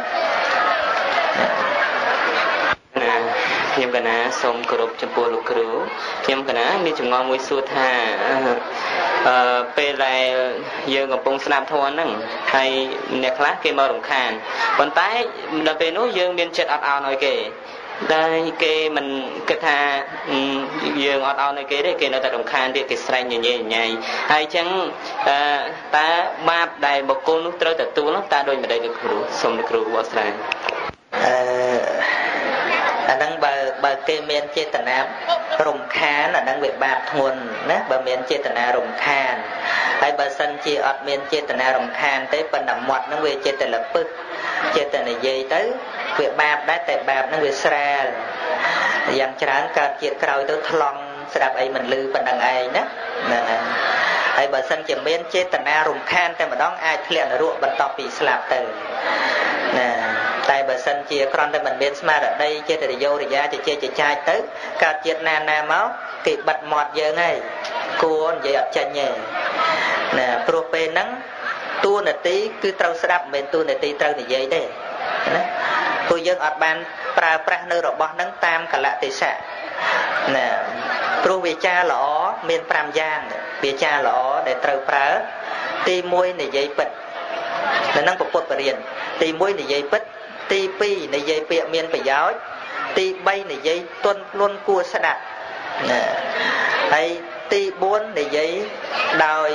ខ្ញុំកណាសូមគោរពចំពោះលោកគ្រូខ្ញុំកណាមានចម្ងល់មួយសួរថាអឺពេលដែលយើងកំពុងស្ដាប់ធម៌ហ្នឹងហើយអ្នកខ្លះគេមករំខានប៉ុន្តែដល់ពេលនោះយើងមានចិត្តអត់ឱនឲ្យគេដែលគេមិនគិតថាយើងអត់ឱនឲ្យគេទេគេនៅតែរំខានទៀតគេស្រែកញញែញញៃហើយអញ្ចឹងតើបាបដែលបុគ្គលនោះត្រូវទទួលតើដូចម្ដេចលោកគ្រូសូមលោកគ្រូបកស្រាយអឺអាហ្នឹងបើបើគេមានចេតនារំខានអាហ្នឹងវាបាបធ្ងន់ណាបើមានចេតនារំខានហើយបើសិនជាអត់មានចេតនារំខានទេប៉ុន្តែមាត់ហ្នឹងវាចេតលពឹសចេតនិយាយទៅវាបាបដែរតែបាបហ្នឹងវាស្រាលយ៉ាងច្រើនកើតជាតិក្រោយទៅថ្លង់ស្ដាប់អីមិនឮប៉ុណ្្នឹងឯងណាហ្នឹងហើយហើយបើសិនជាមានចេតនារំខានតែម្ដងអាចធ្លាក់នរកបន្ទាប់ពីស្លាប់ទៅណាតែបើសិនជាគ្រាន់តែមិនមានស្មារតីចេតរិយោរិយាជជែកចចាចទៅកើតជាតិណាណាមកគេបាត់មាត់យើងហើយគួរនិយាយអត់ចាញ់ទេណាព្រោះពេលហ្នឹងតួនាទីគឺត្រូវស្ដាប់មិនមែនតួនាទីត្រូវនិយាយទេណាព្រោះយើងអត់បានប្រើប្រាស់នៅរបស់ហ្នឹងតាមកលៈទេសៈណាព្រោះវាចាល្អមានប្រាំយ៉ាងវាចាល្អដែលត្រូវប្រើទីមួយនិយាយពិតនៅនឹងពុទ្ធបរិញ្ញាទីមួយនិយាយពិតទីពីរនិយាយពាក្យមានប្រយោជន៍ទីបីនិយាយទន់ភ្លន់គួរស្ដាប់ណាហើយទីបួននិយាយដោយ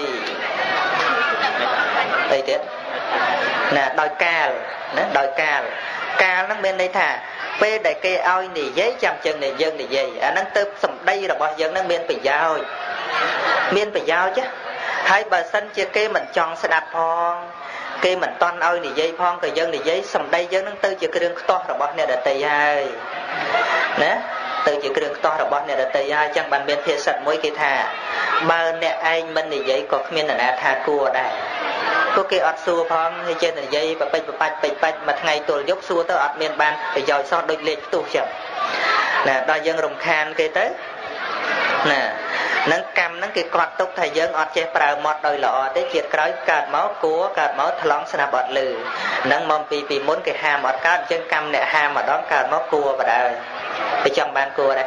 អីទៀតណាដោយកាលណាដោយកាលកាលហ្នឹងមានន័យថាពេលដែលគេឲ្យនិយាយចាំជើងនៃយើងនិយាយអាហ្នឹងទៅសម្ដីរបស់យើងហ្នឹងមានប្រយោជន៍មានប្រយោជន៍ហើយបើសិនជាគេមិនចង់ស្ដាប់ផងគេមិនតន់ឲ្យនិយាយផងក៏យើងនិយាយសម្ដីយើងនឹងទៅជាគ្រឿងខ្ទាស់របស់អ្នកដទៃហើយណាទៅជាគ្រឿងខ្ទាស់របស់អ្នកដទៃហើយអញ្ចឹងបានមានភាសាមួយគេថាបើអ្នកឯងមិននិយាយក៏គ្មាននរណាថាគួរដែរពួកគេអត់សួរផងហើយចេះតែនិយាយបបិចបបាច់ពេចបាច់មួយថ្ងៃទល់យប់សួរទៅអត់មានបានប្រយោជន៍សោះដូចលេខផ្ទុះចឹងណាដល់យើងរំខានគេទៅណានឹងកម្មហ្នឹងគេគាត់ទុកថាយើងអត់ចេះប្រើមាត់ដោយល្អទេជាតិក្រោយកើតមកគួរកើតមកថ្លង់ស្នាប់អត់លឺហ្នឹងមកពីពីមុនគេហាមអត់កើតអញ្ចឹងកម្មអ្នកហាមម្ដងកើតមកគួរបដ ாய் ទៅចង់បានគួរដែរ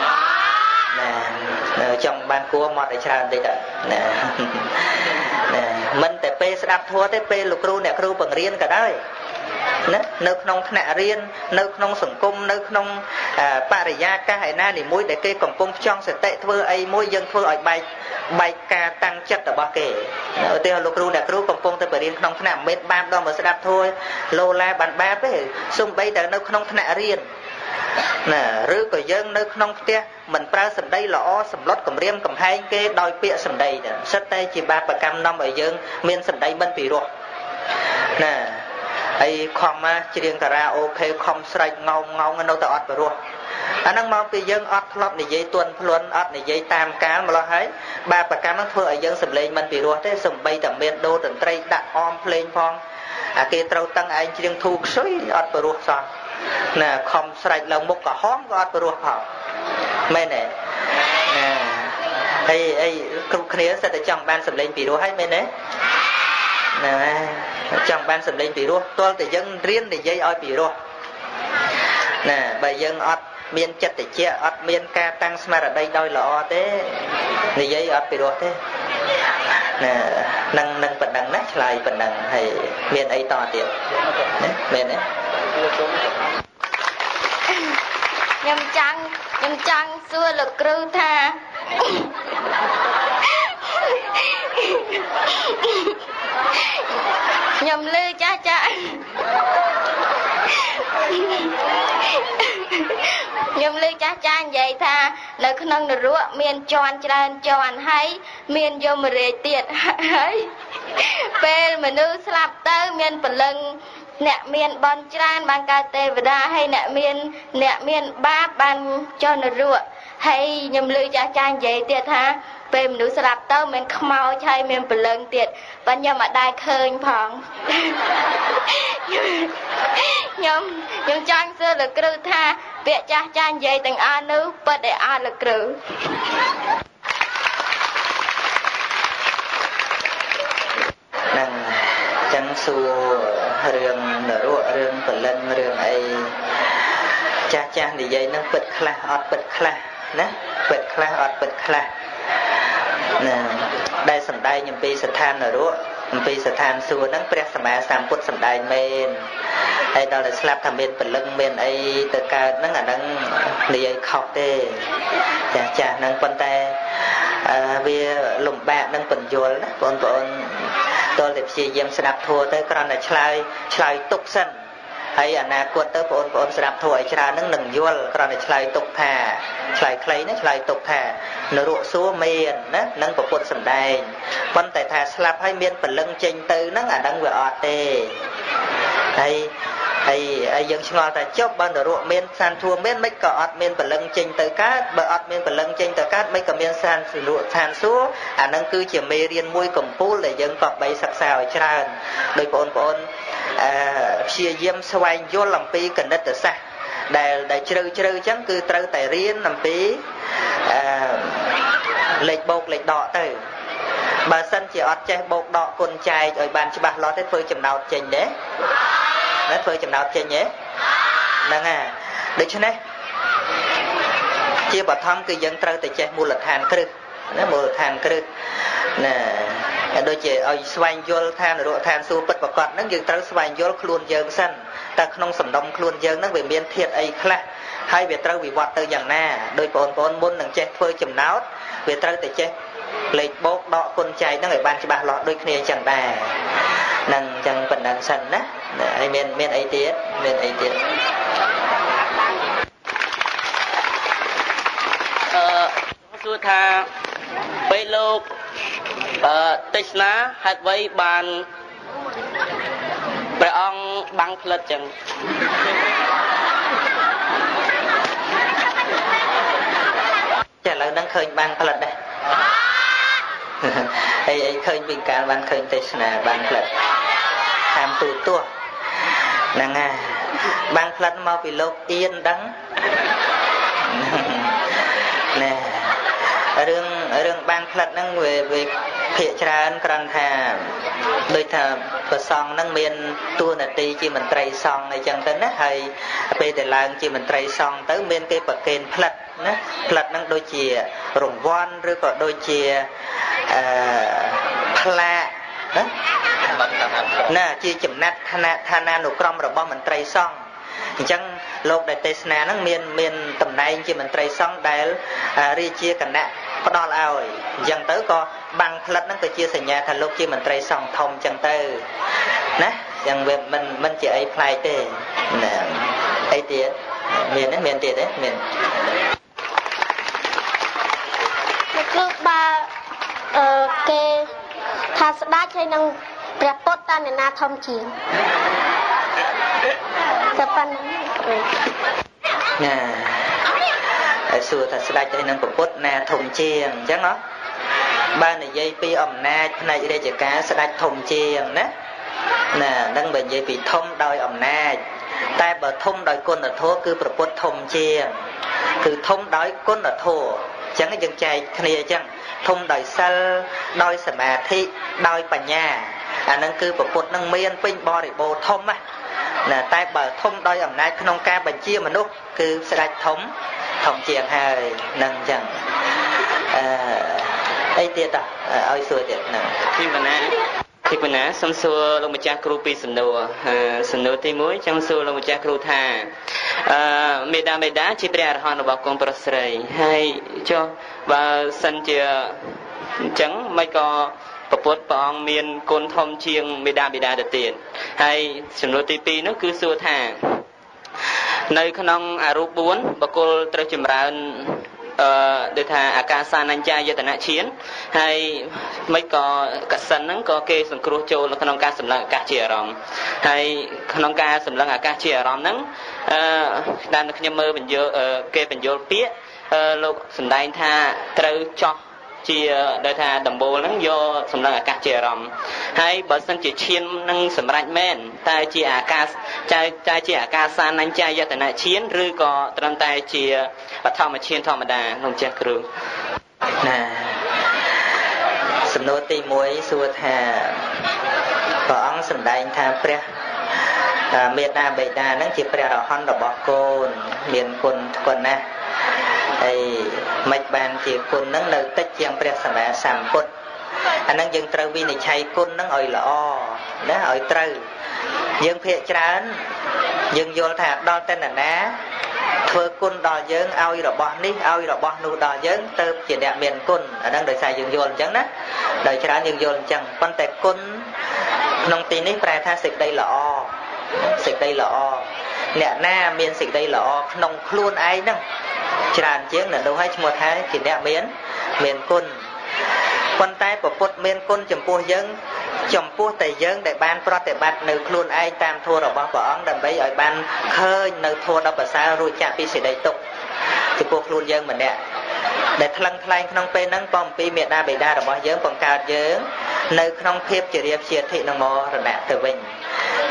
ណាចង់បានគួរមាត់ឲ្យច្រើនតិចទៅណាណាមិនតែពេលស្ដាប់ធម៌ទេពេលលោកគ្រូអ្នកគ្រូបង្រៀនក៏ដោយណានៅក្នុងថ្នាក់រៀននៅក្នុងសង្គមនៅក្នុងបរិយាកាសឯណានីមួយដែលគេកំពុងផ្ចង់សតិធ្វើអីមួយយើងធ្វើឲ្យបែកបែកការតាំងចិត្តរបស់គេឧទាហរណ៍លោកគ្រូអ្នកគ្រូកំពុងតែបរៀនក្នុងថ្នាក់មិនបាបដល់មកស្ដាប់ធម៌លោឡាបានបាបទេសូម្បីតែនៅក្នុងថ្នាក់រៀនណាឬក៏យើងនៅក្នុងផ្ទះមិនប្រើសម្ដីល្អសម្លុតគម្រាមកំហែងគេដោយពាក្យសម្ដីទៅសិតតែជាបាបកម្មនាំឲ្យយើងមានសម្ដីមិនពិរោះណាហើយខំមកច្រៀងការ៉ាអូខេខំស្រែកងោងងោងនៅតែអត់ពិរោះអាហ្នឹងមកពីយើងអត់ធ្លាប់និយាយទន់ភ្លន់អត់និយាយតាមកាលម្ល៉េះហើយបាបកម្មហ្នឹងធ្វើឲ្យយើងសម្លេងមិនពិរោះទេសំបីតែមានដូរតន្ត្រីដាក់អមភ្លេងផងអាគេត្រូវតឹងឯងច្រៀងធូខ្សុយអត់ពិរោះសោះណាខំស្រែកឡើងមុខក្រហមក៏អត់ពិរោះផងមែនទេណាហើយអីគ្រប់គ្នាសិតតែចង់បានសម្លេងពិរោះហើយមែនទេណាចង់បានសម្លេងពិរោះទាល់តែយើងរៀននិយាយឲ្យពិរោះណាបើយើងអត់មានចិត្តតិចអត់មានការតាំងស្មារតីដោយល្អទេនិយាយអត់ពិរោះទេណានឹងនឹងប៉ុណ្ណឹងណាឆ្លើយប៉ុណ្ណឹងហើយមានអីតទៀតណាមែនទេខ្ញុំចង់ខ្ញុំចង់សួរលោកគ្រូថាខ្ញុំលឺចាស់ចាស់ខ្ញុំលឺចាស់ចាស់និយាយថានៅក្នុងនរកមានជាន់ច្រើនជាន់ហើយមានយមរាជទៀតហើយពេលមនុស្សស្លាប់ទៅមានព្រលឹងអ្នកមានបន់ច្រើនបានកើតទេវតាហើយអ្នកមានអ្នកមានបាបបានចុះនរកហើយខ្ញុំលឺចាស់ចាស់និយាយទៀតថាពេលមនុស្សស្លាប់ទៅមានខ្មោចហើយមានព្រលឹងទៀតបើខ្ញុំអត់ដែរឃើញផងខ្ញុំខ្ញុំចង់សួរលោកគ្រូថាពាក្យចាស់ចាស់និយាយទាំងអស់នោះពិតឯអត់លោកគ្រូហ្នឹងចឹងសួររឿងនរករឿងព្រលឹងរឿងអីចាស់ចាស់និយាយនឹងពិតខ្លះអត់ពិតខ្លះណាពិតខ្លះអត់ពិតខ្លះណាដែលសម្ដែងអំពីស្ថាននរកអំពីស្ថានសួគ៌ហ្នឹងព្រះសម្មាសម្ពុទ្ធសម្ដែងមែនហើយដល់តែស្លាប់ថាមានព្រលឹងមានអីទៅកើតហ្នឹងអាហ្នឹងនិយាយខុសទេចាស់ចាស់ហ្នឹងប៉ុន្តែវាលំបាកនឹងបញ្យល់ណាបងប្អូនតើតែព្យាយាមស្ដាប់ធម៌ទៅគ្រាន់តែឆ្លើយឆ្លើយទុកសិនហើយអនាគតទៅបងប្អូនស្ដាប់ធម៌ឲ្យច្រើនហ្នឹងនឹងយល់គ្រាន់តែឆ្លើយទុកថាឆ្លើយខ្លីណាឆ្លើយទុកថានរកសួរមានណានឹងពុទ្ធសម្ដែងប៉ុន្តែថាស្លាប់ហើយមានព្រលឹងចេញទៅហ្នឹងអាហ្នឹងវាអត់ទេហើយហើយហើយយើងឆ្ងល់ថាចុះបើនរកមានសានធัวមានមិនក៏អត់មានព្រលឹងចេញទៅកើតបើអត់មានព្រលឹងចេញទៅកើតមិនក៏មានសានសលក់ឋានសួគ៌អាហ្នឹងគឺជាមេរៀនមួយកំពូលដែលយើងក៏បីសិក្សាឲ្យច្រើនដោយបងប្អូនអឺព្យាយាមស្វែងយល់អំពីគណិតសាស្ត្រដែលដែលជ្រៅជ្រៅអញ្ចឹងគឺត្រូវតែរៀនអំពីអឺលេខបូកលេខដកទៅបើសិនជាអត់ចេះបូកដកគុណចែកឲ្យបានច្បាស់លាស់ទេធ្វើចំណោទចេញទេណាធ្វើចំណោទចេញទេហ្នឹងហើយដូច្នេះជាបឋមគឺយើងត្រូវតែចេះមូលដ្ឋានគ្រឹះណាមូលដ្ឋានគ្រឹះណាដូចជាឲ្យស្វែងយល់ឋានរកឋានសួគ៌ពិតប្រាកដហ្នឹងយើងត្រូវស្វែងយល់ខ្លួនយើងសិនតែក្នុងសំណុំខ្លួនយើងហ្នឹងវាមានធាតុអីខ្លះហើយវាត្រូវវិវត្តទៅយ៉ាងណាដោយបងប្អូនមុននឹងចេះធ្វើចំណោទវាត្រូវតែចេះលេខបូកដកគុណចែកហ្នឹងឲ្យបានច្បាស់លាស់ដូចគ្នាអញ្ចឹងដែរនឹងអញ្ចឹងប៉ុណ្ណឹងសិនណាហើយមានមានអីទៀតមានអីទៀតអឺសួរថាពេលលោកអឺទេសនាហេតុអ្វីបានព្រះអង្គបាំងផ្លិតចឹងចាឥឡូវហ្នឹងឃើញបាំងផ្លិតដែរអីអីឃើញពីកាលបានឃើញទេសនាបាំងផ្លិតតាមទូទស្សន៍ហ្នឹងហើយបាំងផ្លិតមកពីលោកអៀនដឹងណែរឿងរឿងបាំងផ្លិតហ្នឹងវាវាភាកច្រើនគ្រាន់ថាដូចថាប្រសងហ្នឹងមានតួនាទីជាមន្ត្រីសង្ឃអីចឹងទៅណាហើយពេលដែលឡើងជាមន្ត្រីសង្ឃទៅមានគេប្រគេនផ្លិតណាផ្លិតហ្នឹងដូចជារង្វាន់ឬក៏ដូចជាអឺផ្លាកណាជាចំណាត់ឋានៈឋានានុក្រមរបស់មន្ត្រីសង្ឃអញ្ចឹងលោកដែលទេសនាហ្នឹងមានមានតំណែងជាមន្ត្រីសង្ឃដែលរាជាគណៈផ្ដល់ឲ្យអញ្ចឹងទៅក៏បាំងផ្លិតហ្នឹងទៅជាសញ្ញាថាលោកជាមន្ត្រីសង្ឃធំអញ្ចឹងទៅណាអញ្ចឹងវាមិនមិនជាអីប្លែកទេណាអីទៀតមានទេមានទៀតទេមានគឺបើអឺគេថាស្ដេចហើយនឹងព្រះពុទ្ធតាអ្នកណាធំជាងតែប៉ុណ្្នឹងណាហើយសួរថាស្ដេចហើយនឹងព្រះពុទ្ធណាធំជាងអញ្ចឹងហ៎បើនិយាយពីអំណាចផ្នែករាជការស្ដេចធំជាងណាណានឹងបើនិយាយពីធំដោយអំណាចតែបើធំដោយគុណធម៌គឺព្រះពុទ្ធធំជាងគឺធំដោយគុណធម៌អញ្ចឹងយើងចែកគ្នាអញ្ចឹងធំដោយសិលដោយសមាធិដោយបញ្ញាអានឹងគឺព្រះពុទ្ធនឹងមានពេញបរិបូរណ៍ធំណាតែបើធំដោយអំណាចក្នុងការបញ្ជាមនុស្សគឺស្ដេចធំធំជាងហើយនឹងអញ្ចឹងអឺអីទៀតឲ្យសួរទៀតហ្នឹងពីបណ្ណាពីបណ្ណាសំសួរលោកម្ចាស់គ្រូពីសំណួរសំណួរទីមួយចង់សួរលោកម្ចាស់គ្រូថាអឺមេដាមេដាជាព្រះអរហន្តរបស់កូនប្រុសស្រីហើយចុះបើសិនជាអញ្ចឹងមិនក៏ព្រះពុទ្ធព្រះអង្គមានគុណធំជាងមេដាបិតាទៅទៀតហើយសំណួរទីពីរនោះគឺសួរថានៅក្នុងអរូបបួនបុគ្គលត្រូវចម្រើនអឺដូចថាអាកាសានញ្ចាយតនឈានហើយមិនក៏កសិនហ្នឹងក៏គេសង្គ្រោះចូលក្នុងការសម្លឹងអាកាសជាអារម្មណ៍ហើយក្នុងការសម្លឹងអាកាសជាអារម្មណ៍ហ្នឹងអឺដែលខ្ញុំមើលបញ្យល់គេបញ្យល់ពាក្យលោកសម្ដែងថាត្រូវចោះជាដែលថាដំបូលហ្នឹងយកសម្លឹងអាកាសជាអារម្មណ៍ហើយបើសិនជាឈាននឹងសម្រេចមែនតែជាអាកាសតែតែជាអាកាសានញ្ចាយតនឈានឬក៏ត្រឹមតែជាបឋមឈានធម្មតាលោកចាស់គ្រូណាសំណួរទីមួយសួរថាព្រះអង្គសម្ដែងថាព្រះមេត្តាបិតាហ្នឹងជាព្រះអរហន្តរបស់កូនមានគុណគុណណាស់ហើយមិនបានជាគុណហ្នឹងនៅតិចជាងព្រះសម្មាសម្ពុទ្ធអាហ្នឹងយើងត្រូវវិនិច្ឆ័យគុណហ្នឹងឲ្យល្អណាឲ្យត្រូវយើងភាកច្រើនយើងយល់ថាដល់តែណាណាធ្វើគុណដល់យើងឲ្យរបស់នេះឲ្យរបស់នោះដល់យើងទៅជាអ្នកមានគុណអាហ្នឹងដោយសារយើងយល់អញ្ចឹងណាដោយច្រើនយើងយល់អញ្ចឹងប៉ុន្តែគុណក្នុងទីនេះប្រែថាសេចក្តីល្អសេចក្តីល្អអ្នកណាមានសេចក្តីល្អក្នុងខ្លួនឯងហ្នឹងច្រើនជាងនៅនោះឲ្យឈ្មោះថាជាអ្នកមានមានគុណប៉ុន្តែព្រះពុទ្ធមានគុណចំពោះយើងចំពោះតែយើងដែលបានប្រតិបត្តិនៅខ្លួនឯងតាមធម៌របស់ព្រះអង្គដើម្បីឲ្យបានឃើញនៅធម៌ដ៏ប្រសើររួចចាកពីសេចក្តីទុក្ខចំពោះខ្លួនយើងម្នាក់ដែលថ្លឹងថ្លែងក្នុងពេលហ្នឹងបំពីមេដាបិតារបស់យើងបង្កើតយើងនៅក្នុងភាពជារៀបជាធិនឹងមរណៈទៅវិញ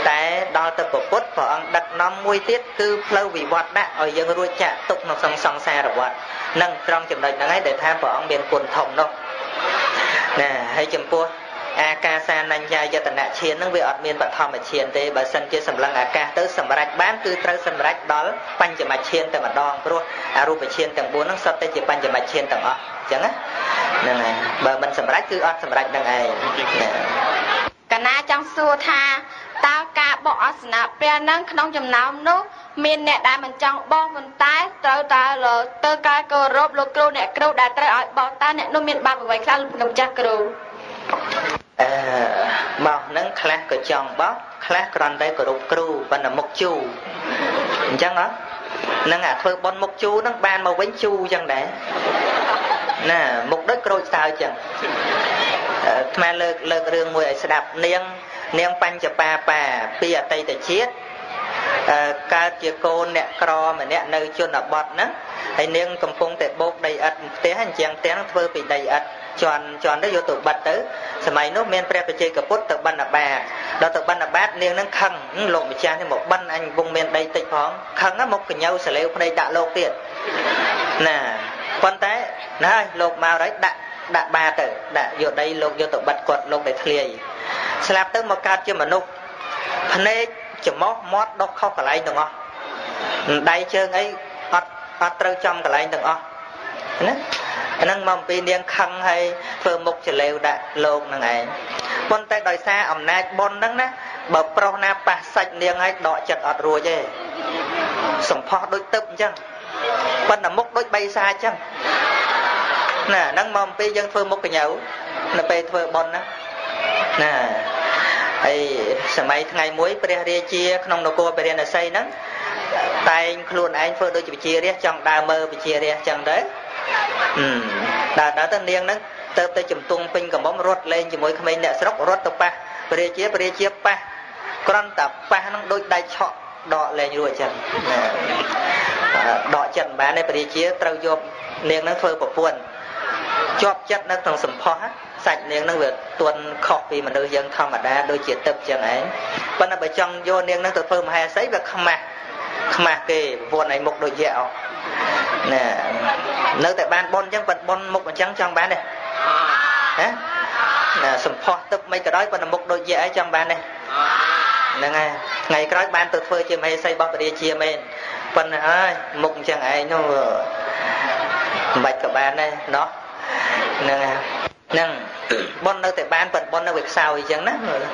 តែដល់ទៅពុទ្ធព្រះអង្គដឹកនាំមួយទៀតគឺផ្លូវវិវត្តដាក់ឲ្យយើងរួចចាក់ទុកក្នុងសង្សារវដ្តនឹងត្រង់ចំណុចហ្នឹងឯងដែលថាព្រះអង្គមានគុណធំនោះណាហើយចំពោះអាកាសានញ្ញយតនៈឈានហ្នឹងវាអត់មានបឋមឈានទេបើសិនជាសម្លឹងអាកាសទៅសម្រេចបានគឺត្រូវសម្រេចដល់បញ្ចមឈានតែម្ដងព្រោះអរូបឈានទាំងបួនហ្នឹងសុទ្ធតែជាបញ្ចមឈានទាំងអស់អញ្ចឹងណាហ្នឹងហើយបើមិនសម្រេចគឺអត់សម្រេចនឹងឯងណាកណាចង់សួរថាតើការបោះអសនៈព្រះនឹងក្នុងចំណោមនោះមានអ្នកដែលមិនចង់បោះប៉ុន្តែត្រូវតែទៅការគោរពលោកគ្រូអ្នកគ្រូដែលត្រូវឲ្យបោះតើអ្នកនោះមានបាបអ្វីខ្លះលោកភ្នំចាស់គ្រូអឺបោះហ្នឹងខ្លះក៏ចង់បោះខ្លះគ្រាន់តែគោរពគ្រូប៉ុន្តែមុខជូរអញ្ចឹងហ៎ហ្នឹងអាធ្វើបន់មុខជូរហ្នឹងបានមកវិញជូរអញ្ចឹងដែរណាមុខដូចក្រូចសើចអញ្ចឹងថ្មលើកលើករឿងមួយឲ្យស្ដាប់នាងនាងបញ្ចបាបាពីអតីតជាតិកើតជាកូនអ្នកក្រម្នាក់នៅជនបទហ្នឹងហើយនាងកំពុងតែបោកដីឥដ្ឋផ្ទះអញ្ចឹងផ្ទះហ្នឹងធ្វើពីដីឥដ្ឋជន់ជន់ទៅយកទៅបាត់ទៅសម័យនោះមានព្រះបច្ចេកពុទ្ធទៅបណ្ឌបាតដល់ទៅបណ្ឌបាតនាងហ្នឹងខឹងលោកម្ចាស់នេះមកបិណ្ឌអញកំពុងមានដីតិចផងខឹងមកកញ្ញូសលេវភ្នែកដាក់លោកទៀតណាប៉ុន្តែណាស់លោកមកហើយដាក់ដាក់បាតទៅដាក់យកដីលោកយកទៅបាត់គាត់លោកដែលធ្លាយស្លាប់ទៅមកកើតជាមនុស្សភ្នែកច្រមុះមាត់ដុសខុសកន្លែងទាំងអស់ដៃជើងអីអត់អត់ត្រូវចំកន្លែងទាំងអស់ណាអាហ្នឹងមកពីនាងខឹងហើយធ្វើមុខចលេវដាក់លោកហ្នឹងឯងប៉ុន្តែដោយសារអំណាចបុណ្យហ្នឹងណាបើប្រុសណាប៉ះសាច់នាងហើយដកចិត្តអត់រួចទេសំផស្សដូចទឹកអញ្ចឹងប៉ុន្តែមុខដូចបីសាអញ្ចឹងណាហ្នឹងមកពីយើងធ្វើមុខកញ្ញូនៅពេលធ្វើបុណ្យហ្នឹងណាហើយសម័យថ្ងៃមួយព្រះរាជាក្នុងនគរពរាណសីហ្នឹងតែងខ្លួនឯងធ្វើដូចជាវិជារះចង់ដើរមើលវិជារះអញ្ចឹងទៅដើរដើរទៅនាងហ្នឹងទៅទៅជំទង់ពេញកំមុំរត់លេងជាមួយក្មេងអ្នកស្រុករត់ទៅប៉ះព្រះរាជាព្រះរាជាប៉ះគ្រាន់តែប៉ះហ្នឹងដូចដៃឆក់ដកលេងរួចអញ្ចឹងណាដកចិត្តមិនបានទេព្រះរាជាត្រូវយកនាងហ្នឹងធ្វើប្រពន្ធជាប់ចិត្តនៅក្នុងសម្ផស្សសាច់នាងហ្នឹងវាទន់ខុសពីមនុស្សយើងធម្មតាដូចជាទឹកចឹងឯងប៉ុន្តែបើចង់យកនាងហ្នឹងទៅធ្វើមហេសីវាខ្មាស់ខ្មាស់គេប្រពន្ធឯងមុខដូចយៈអស់ណានៅតែបានប៉ុនចឹងប៉ុនប៉ុនមុខអញ្ចឹងចង់បានទេណាណាសម្ផស្សទឹកមិនក៏ដោយប៉ុន្តែមុខដូចយៈឯងចង់បានទេហ្នឹងហើយថ្ងៃក្រោយបានទៅធ្វើជាមហេសីរបស់ព្រះរាជាមែនប៉ុន្តែអើយមុខអញ្ចឹងឯងនោះមិនបាច់ក៏បានដែរណោះហ្នឹងហ្នឹងប៉ុននៅតែបានប៉ុនប៉ុននៅវាខ្សោយអញ្ចឹងណា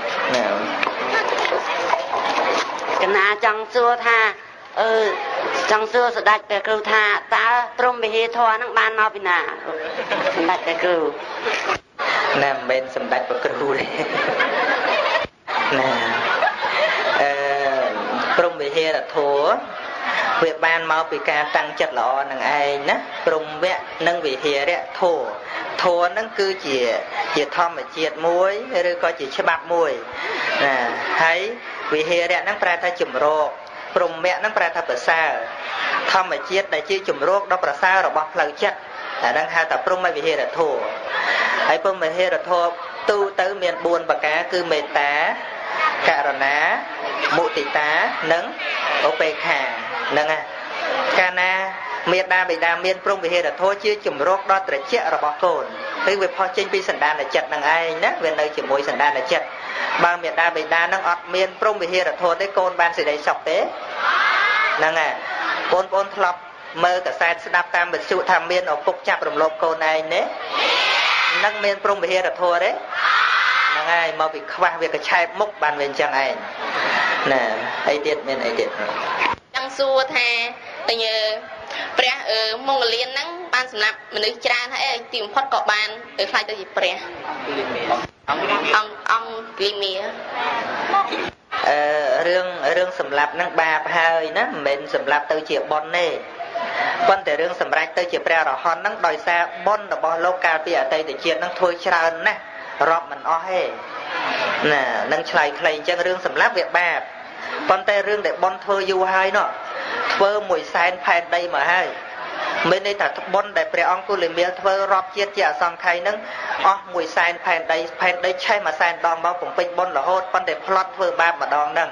កណាចង់សួរថាអឺចង់សួរស្ដេចព្រះគ្រូថាតើព្រំវិហារធម៌ហ្នឹងបានមកពីណាសម្ដេចព្រះគ្រូណាមិនមែនសម្ដេចព្រះគ្រូទេណាអឺព្រំវិហារធម៌វាបានមកពីការតាំងចិត្តល្អនឹងឯងណាព្រំវៈនិងវិហារៈធម៌ធម៌ហ្នឹងគឺជាជាធម្មជាតិមួយឬក៏ជាច្បាប់មួយណាហើយវិហារៈហ្នឹងប្រែថាជំរកព្រំវៈហ្នឹងប្រែថាប្រសើរធម្មជាតិដែលជាជំរកដ៏ប្រសើររបស់ផ្លូវចិត្តតែហ្នឹងហៅថាព្រំវិហារធម៌ហើយព្រំវិហារធម៌ទូទៅមានបួនប្រការគឺមេត្តាករុណាមុទិតានិងឧបេក្ខាហ្នឹងណាកាលណាមេត្តាបិតាមានព្រំវិហារធម៌ជាជំរកដ៏ត្រជាក់របស់កូនគឺវាផុសចេញពីសន្តានចិត្តហ្នឹងឯងណាវានៅជាមួយសន្តានចិត្តបើមេត្តាបិតានឹងអត់មានព្រំវិហារធម៌ទេកូនបានសេចក្តីសុខទេហ្នឹងហើយបងប្អូនធ្លាប់មើលកាសែតស្ដាប់តាមវិទ្យុថាមានឪពុកចាប់រំលោភកូនឯងទេនឹងមានព្រំវិហារធម៌ទេហ្នឹងហើយមកពីខ្វះវាកឆែបមុខបានវាអញ្ចឹងឯងណាអីទៀតមានអីទៀតចង់សួរថាតែព្រះអឺមង្គលានហ្នឹងបានសម្រាប់មនុស្សច្រើនហើយទីបំផុតក៏បានទៅខ្លាចទៅជាព្រះអង្គអង្គលីមៀអឺរឿងរឿងសម្លាប់ហ្នឹងបាបហើយណាមិនមែនសម្លាប់ទៅជាបុណ្យទេប៉ុន្តែរឿងសម្រេចទៅជាព្រះអរហន្តហ្នឹងដោយសារបុណ្យរបស់លោកកាលពីអតីតជាតិហ្នឹងធ្វើច្រើនណាស់រាប់មិនអស់ទេណានឹងឆ្លើយខ្លីអញ្ចឹងរឿងសម្លាប់វាបាបប៉ុន្តែរឿងដែលបុណ្យធ្វើយូរហើយនោះធ្វើមួយសែនផែនដីមកហើយមានន័យថាបុណ្យដែលព្រះអង្គគូលិមាលធ្វើរាប់ជាតិជាអសង្ខ័យហ្នឹងអស់មួយសែនផែនដីផែនដីឆេះមួយសែនដងមកបំពេញបុណ្យរហូតប៉ុន្តែផ្លត់ធ្វើបាបម្ដងហ្នឹង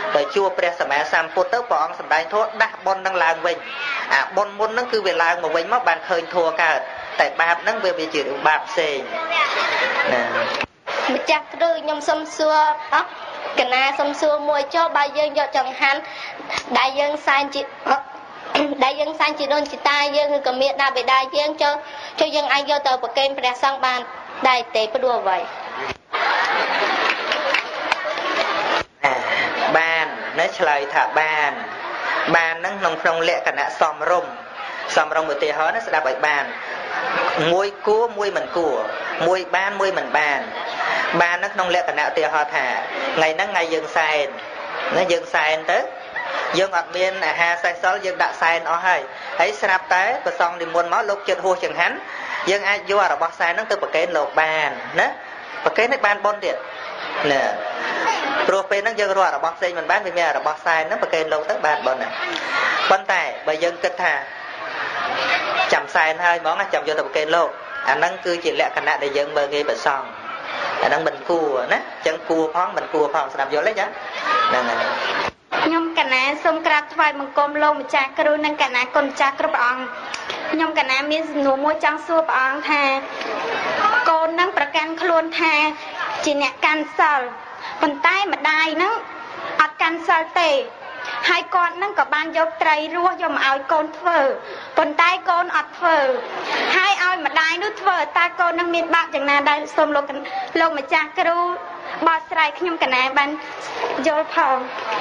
បើជួបព្រះសម្មាសម្ពុទ្ធទៅព្រះអង្គសម្ដែងធម៌ដាស់បុណ្យនឹងឡើងវិញអាបុណ្យមុនហ្នឹងគឺវាឡើងមកវិញមកបានឃើញធម៌កើតតែបាបហ្នឹងវាវាជាបាបផ្សេងណាម្ចាស់គ្រូខ្ញុំសុំសួរអស់កណាសុំសួរមួយចុះបើយើងយកចង្ហាន់ដែលយើងសែនជាដែលយើងសែនជាដូនជាតាយើងឬក៏មានដាបេដាយើងចុះចុះយើងអាចយកទៅប្រគេនព្រះសង្ឃបានដែរទេព្រោះអ្វីបានណាឆ្លើយថាបានបានហ្នឹងក្នុងក្នុងលក្ខណៈសំរុំសំរុំឧទាហរណ៍ណាស្ដាប់ឲ្យបានមួយគួរមួយមិនគួរមួយបានមួយមិនបានបាននៅក្នុងលក្ខណៈឧទាហរណ៍ថាថ្ងៃហ្នឹងថ្ងៃយើងសែនណាយើងសែនទៅយើងអត់មានអាហារសេះសល់យើងដាក់សែនអស់ហើយហើយស្រាប់តែប្រសងនិមន្តមកលោកចិត្តហួសចង្ហាន់យើងអាចយករបស់សែនហ្នឹងទៅប្រគេនលោកបានណាប្រគេនឲ្យបានបុណ្យទៀតណាព្រោះពេលហ្នឹងយើងរករបស់ផ្សេងមិនបានវាមានរបស់សែនហ្នឹងប្រគេនលោកទៅបានបុណ្យណាប៉ុន្តែបើយើងគិតថាចាំសែនហើយហ្មងចាំយកទៅប្រគេនលោកអាហ្នឹងគឺជាលក្ខណៈដែលយើងមើលងាយប្រសងអាហ្នឹងមិនគួរណាអញ្ចឹងគួរផងមិនគួរផងស្ដាប់យល់ទេចាហ្នឹងហើយខ្ញុំកណាសូមក្រាបថ្វាយបង្គំលោកម្ចាស់គ្រូនិងកណាគុណម្ចាស់គ្រប់ព្រះអង្គខ្ញុំកណាមានសំណួរមួយចង់សួរព្រះអង្គថាកូននឹងប្រកាន់ខ្លួនថាជាអ្នកកាន់សិលប៉ុន្តែម្ដាយនឹងអត់កាន់សិលទេហើយគាត់នឹងក៏បានយកត្រីរស់យកមកឲ្យកូនធ្វើប៉ុន្តែកូនអត់ធ្វើហើយឲ្យម្ដាយនោះធ្វើតើកូននឹងមានបាបយ៉ាងណាដែរសូមលោកលោកម្ចាស់គ្រូបកស្រាយខ្ញុំកណាបានយល់ផង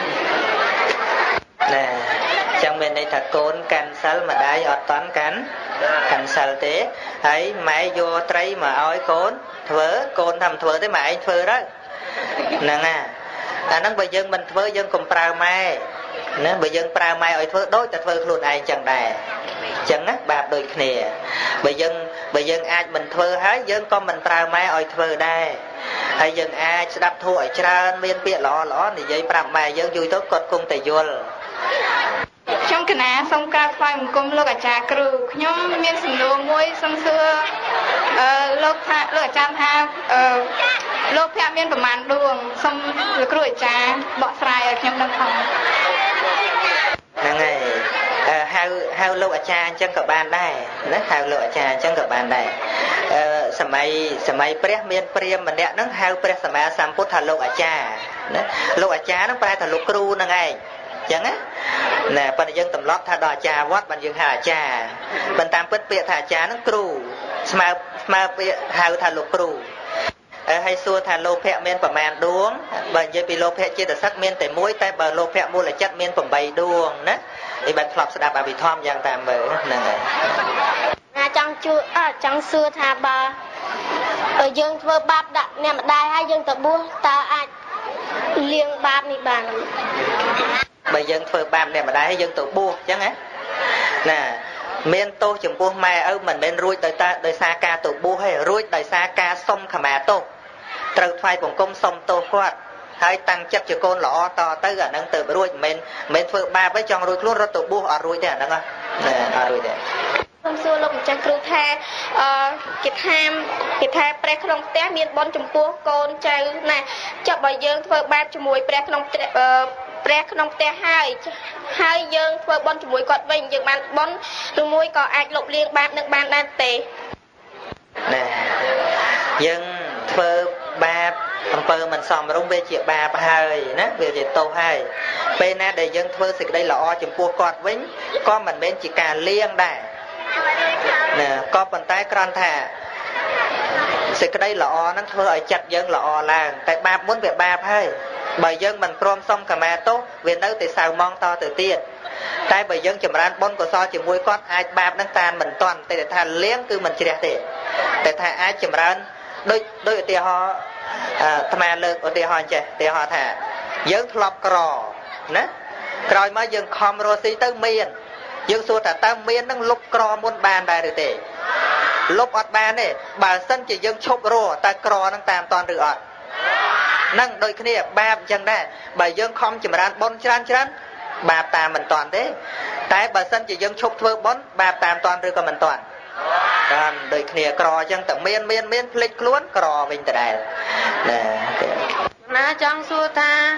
ណែចឹងមានន័យថាកូនកាន់សិលម្ដាយអត់តន់កាន់កាន់សិលទេហើយម៉ែយកត្រីមកឲ្យកូនធ្វើកូនថាមិនធ្វើទេម៉ែឯងធ្វើទៅហ្នឹងណាអាហ្នឹងបើយើងមិនធ្វើយើងកុំប្រើម៉ែណាបើយើងប្រើម៉ែឲ្យធ្វើដូចតែធ្វើខ្លួនឯងចឹងដែរចឹងណាបាបដូចគ្នាបើយើងបើយើងអាចមិនធ្វើហើយយើងក៏មិនប្រើម៉ែឲ្យធ្វើដែរហើយយើងអាចស្ដាប់ធម៌ឲ្យច្រើនមានពាក្យល្អល្អនិយាយប្រាប់ម៉ែយើងយូរទៅគាត់គង់តែយល់ខ្ញុំកណាសូមក្រាបថ្វាយបង្គំលោកអាចារ្យគ្រូខ្ញុំមានសំណួរមួយសូមសួរអឺលោកថាលោកអាចារ្យថាអឺលោកភ័ក្រមានប្រមាណដួងសូមលោកគ្រូអាចារ្យបកស្រាយឲ្យខ្ញុំដឹងផងហ្នឹងហើយហៅហៅលោកអាចារ្យអញ្ចឹងក៏បានដែរណាហៅលោកអាចារ្យអញ្ចឹងក៏បានដែរអឺសម័យសម័យព្រះមានព្រាហ្មណ៍ម្នាក់ហ្នឹងហៅព្រះសម្មាសម្ពុទ្ធថាលោកអាចារ្យណាលោកអាចារ្យហ្នឹងប្រែថាលោកគ្រូហ្នឹងឯងអញ្ចឹងណាណែប៉ុន្តែយើងទម្លាប់ថាដល់អាចារ្យវត្តបានយើងហៅអាចារ្យប៉ុន្តែតាមពិតពាក្យថាអាចារ្យហ្នឹងគ្រូស្មើស្មើពាក្យហៅថាលោកគ្រូហើយសួរថាលោភៈមានប្រមាណដួងបើនិយាយពីលោភៈចិត្តសឹកមានតែមួយតែបើលោភៈមូលចិត្តមានប្រាំបីដួងណាឯបាត់ធ្លាប់ស្ដាប់អភិធម្មយ៉ាងតាមមើលហ្នឹងហើយណាចង់ជួយអើចង់សួរថាបើយើងធ្វើបាបដាក់អ្នកម្ដាយហើយយើងទៅបួសតើអាចលាងបាបនេះបានបើយើងធ្វើបាបអ្នកម្ដាយហើយយើងទៅបួសអញ្ចឹងណាណាមានទោសចំពោះម៉ែឪមិនមែនរួចដោយតាដោយសារការទៅបួសទេរួចដោយសារការសុំខមាទោសត្រូវថ្វាយបង្គំសុំទោសគាត់ហើយតាំងចិត្តជាកូនល្អតទៅអាហ្នឹងទៅរួចមិនមែនធ្វើបាបទេចង់រួចខ្លួនរត់ទៅបួសអត់រួចទេអាហ្នឹងណាអត់រួចទេសូមសួរលោកម្ចាស់គ្រូថាអឺគេថាគេថាព្រះក្នុងផ្ទះមានបុណ្យចំពោះកូនចៅណាចុះបើយើងធ្វើបាបជាមួយព្រះក្នុងផ្ទះព្រះក្នុងផ្ទះហើយហើយយើងធ្វើបុណ្យជាមួយគាត់វិញយើងបានបុណ្យឬមួយក៏អាចលុបលាងបាបនឹងបានដែរទេណែយើងធ្វើបាបអំពើមិនសមរម្យវាជាបាបហើយណាវាជាទោសហើយពេលណាដែលយើងធ្វើសេចក្តីល្អចំពោះគាត់វិញក៏មិនមែនជាការលាងដែរណាក៏ប៉ុន្តែគ្រាន់ថាសេចក្តីល្អហ្នឹងធ្វើឲ្យចិត្តយើងល្អឡើងតែបាបមុនវាបាបហើយបើយើងមិនព្រមសុំខមាទោសវានៅតែសៅម៉ងតទៅទៀតតែបើយើងចម្រើនបុណ្យកុសលជាមួយគាត់អាចបាបនឹងតានមិនតាន់តែថាលៀងគឺមិនជ្រះទេតែថាអាចចម្រើនដូចដូចឧទាហរណ៍អាត្មាលើកឧទាហរណ៍ចេះឧទាហរណ៍ថាយើងធ្លាប់ក្រណាក្រោយមកយើងខំរស់ស៊ីទៅមានយើងសួរថាតើមាននឹងលុបក្រមុនបានដែរឬទេលុបអត់បានទេបើសិនជាយើងឈប់រស់តើក្រនឹងតាមតាន់ឬអត់នឹងដូចគ្នាបាបអញ្ចឹងដែរបើយើងខំចម្រើនបុណ្យច្រើនច្រើនបាបតាមមិនតាន់ទេតែបើសិនជាយើងឈប់ធ្វើបុណ្យបាបតាមតាន់ឬក៏មិនតាន់តាមដូចគ្នាក្រអញ្ចឹងតែមានមានមានភ្លេចខ្លួនក្រវិញដដែលណាណាចង់សួរថា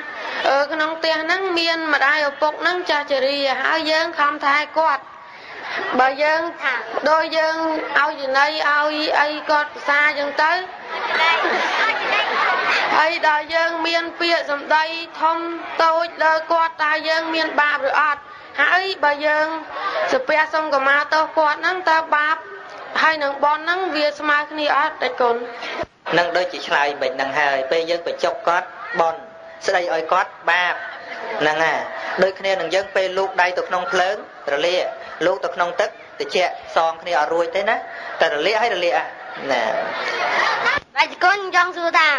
អឺក្នុងផ្ទះហ្នឹងមានម្ដាយឪពុកហ្នឹងចាស់ជរាហើយយើងខំថែគាត់បើយើងដោយយើងឲ្យចំណីឲ្យអីគាត់ភាសាចឹងទៅហើយដល់យើងមានពាក្យសម្ដីធំតូចលើគាត់តើយើងមានបាបឬអត់ហើយបើយើងសាពះសុំកម្មាទោសគាត់ហ្នឹងតើបាបហើយនឹងបនហ្នឹងវាស្មើគ្នាអត់តែគុណនឹងដូចជាឆ្លើយមិនហ្នឹងហើយពេលយើងបញ្ចុកគាត់បនស្ដីឲ្យគាត់បាបហ្នឹងហើយដូចគ្នានឹងយើងពេលលូកដៃទៅក្នុងភ្លើងរលាកលូកទៅក្នុងទឹកតិចសងគ្នាអត់រួចទេណាតែរលាកឲ្យរលាកណាតែគុណចង់សួរថា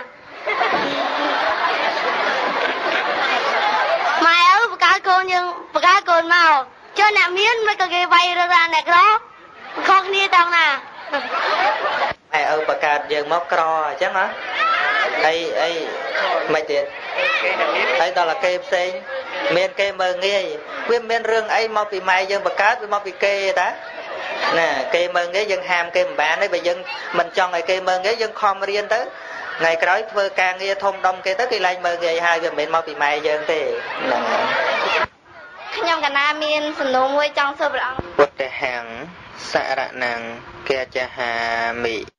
ម៉ែឪបកកូនយើងបកកូនមកចុះអ្នកមានមិនក៏គេវាយរកអ្នកក្រខុសគ្នាតង់ណាម៉ែឪបកើតយើងមកក្រអញ្ចឹងហ៎អីអីមិនទៀតហើយដល់តែគេផ្សេងមានគេមើងងាយវាមានរឿងអីមកពីម៉ែយើងបកើតវាមកពីគេតាណាគេមើងងាយយើងហាមគេមិនបានទេបើយើងមិនចង់ឲ្យគេមើងងាយយើងខំរៀនទៅថ្ងៃក្រោយធ្វើការងារធំដុំគេទៅគេឡើងមើងងាយហើយវាមិនមែនមកពីម៉ែយើងទេហ្នឹងខ្ញុំកណាមានសំណួរមួយចង់សួរព្រះអង្គពុទ្ធហាំងសរណੰកេចហាមិ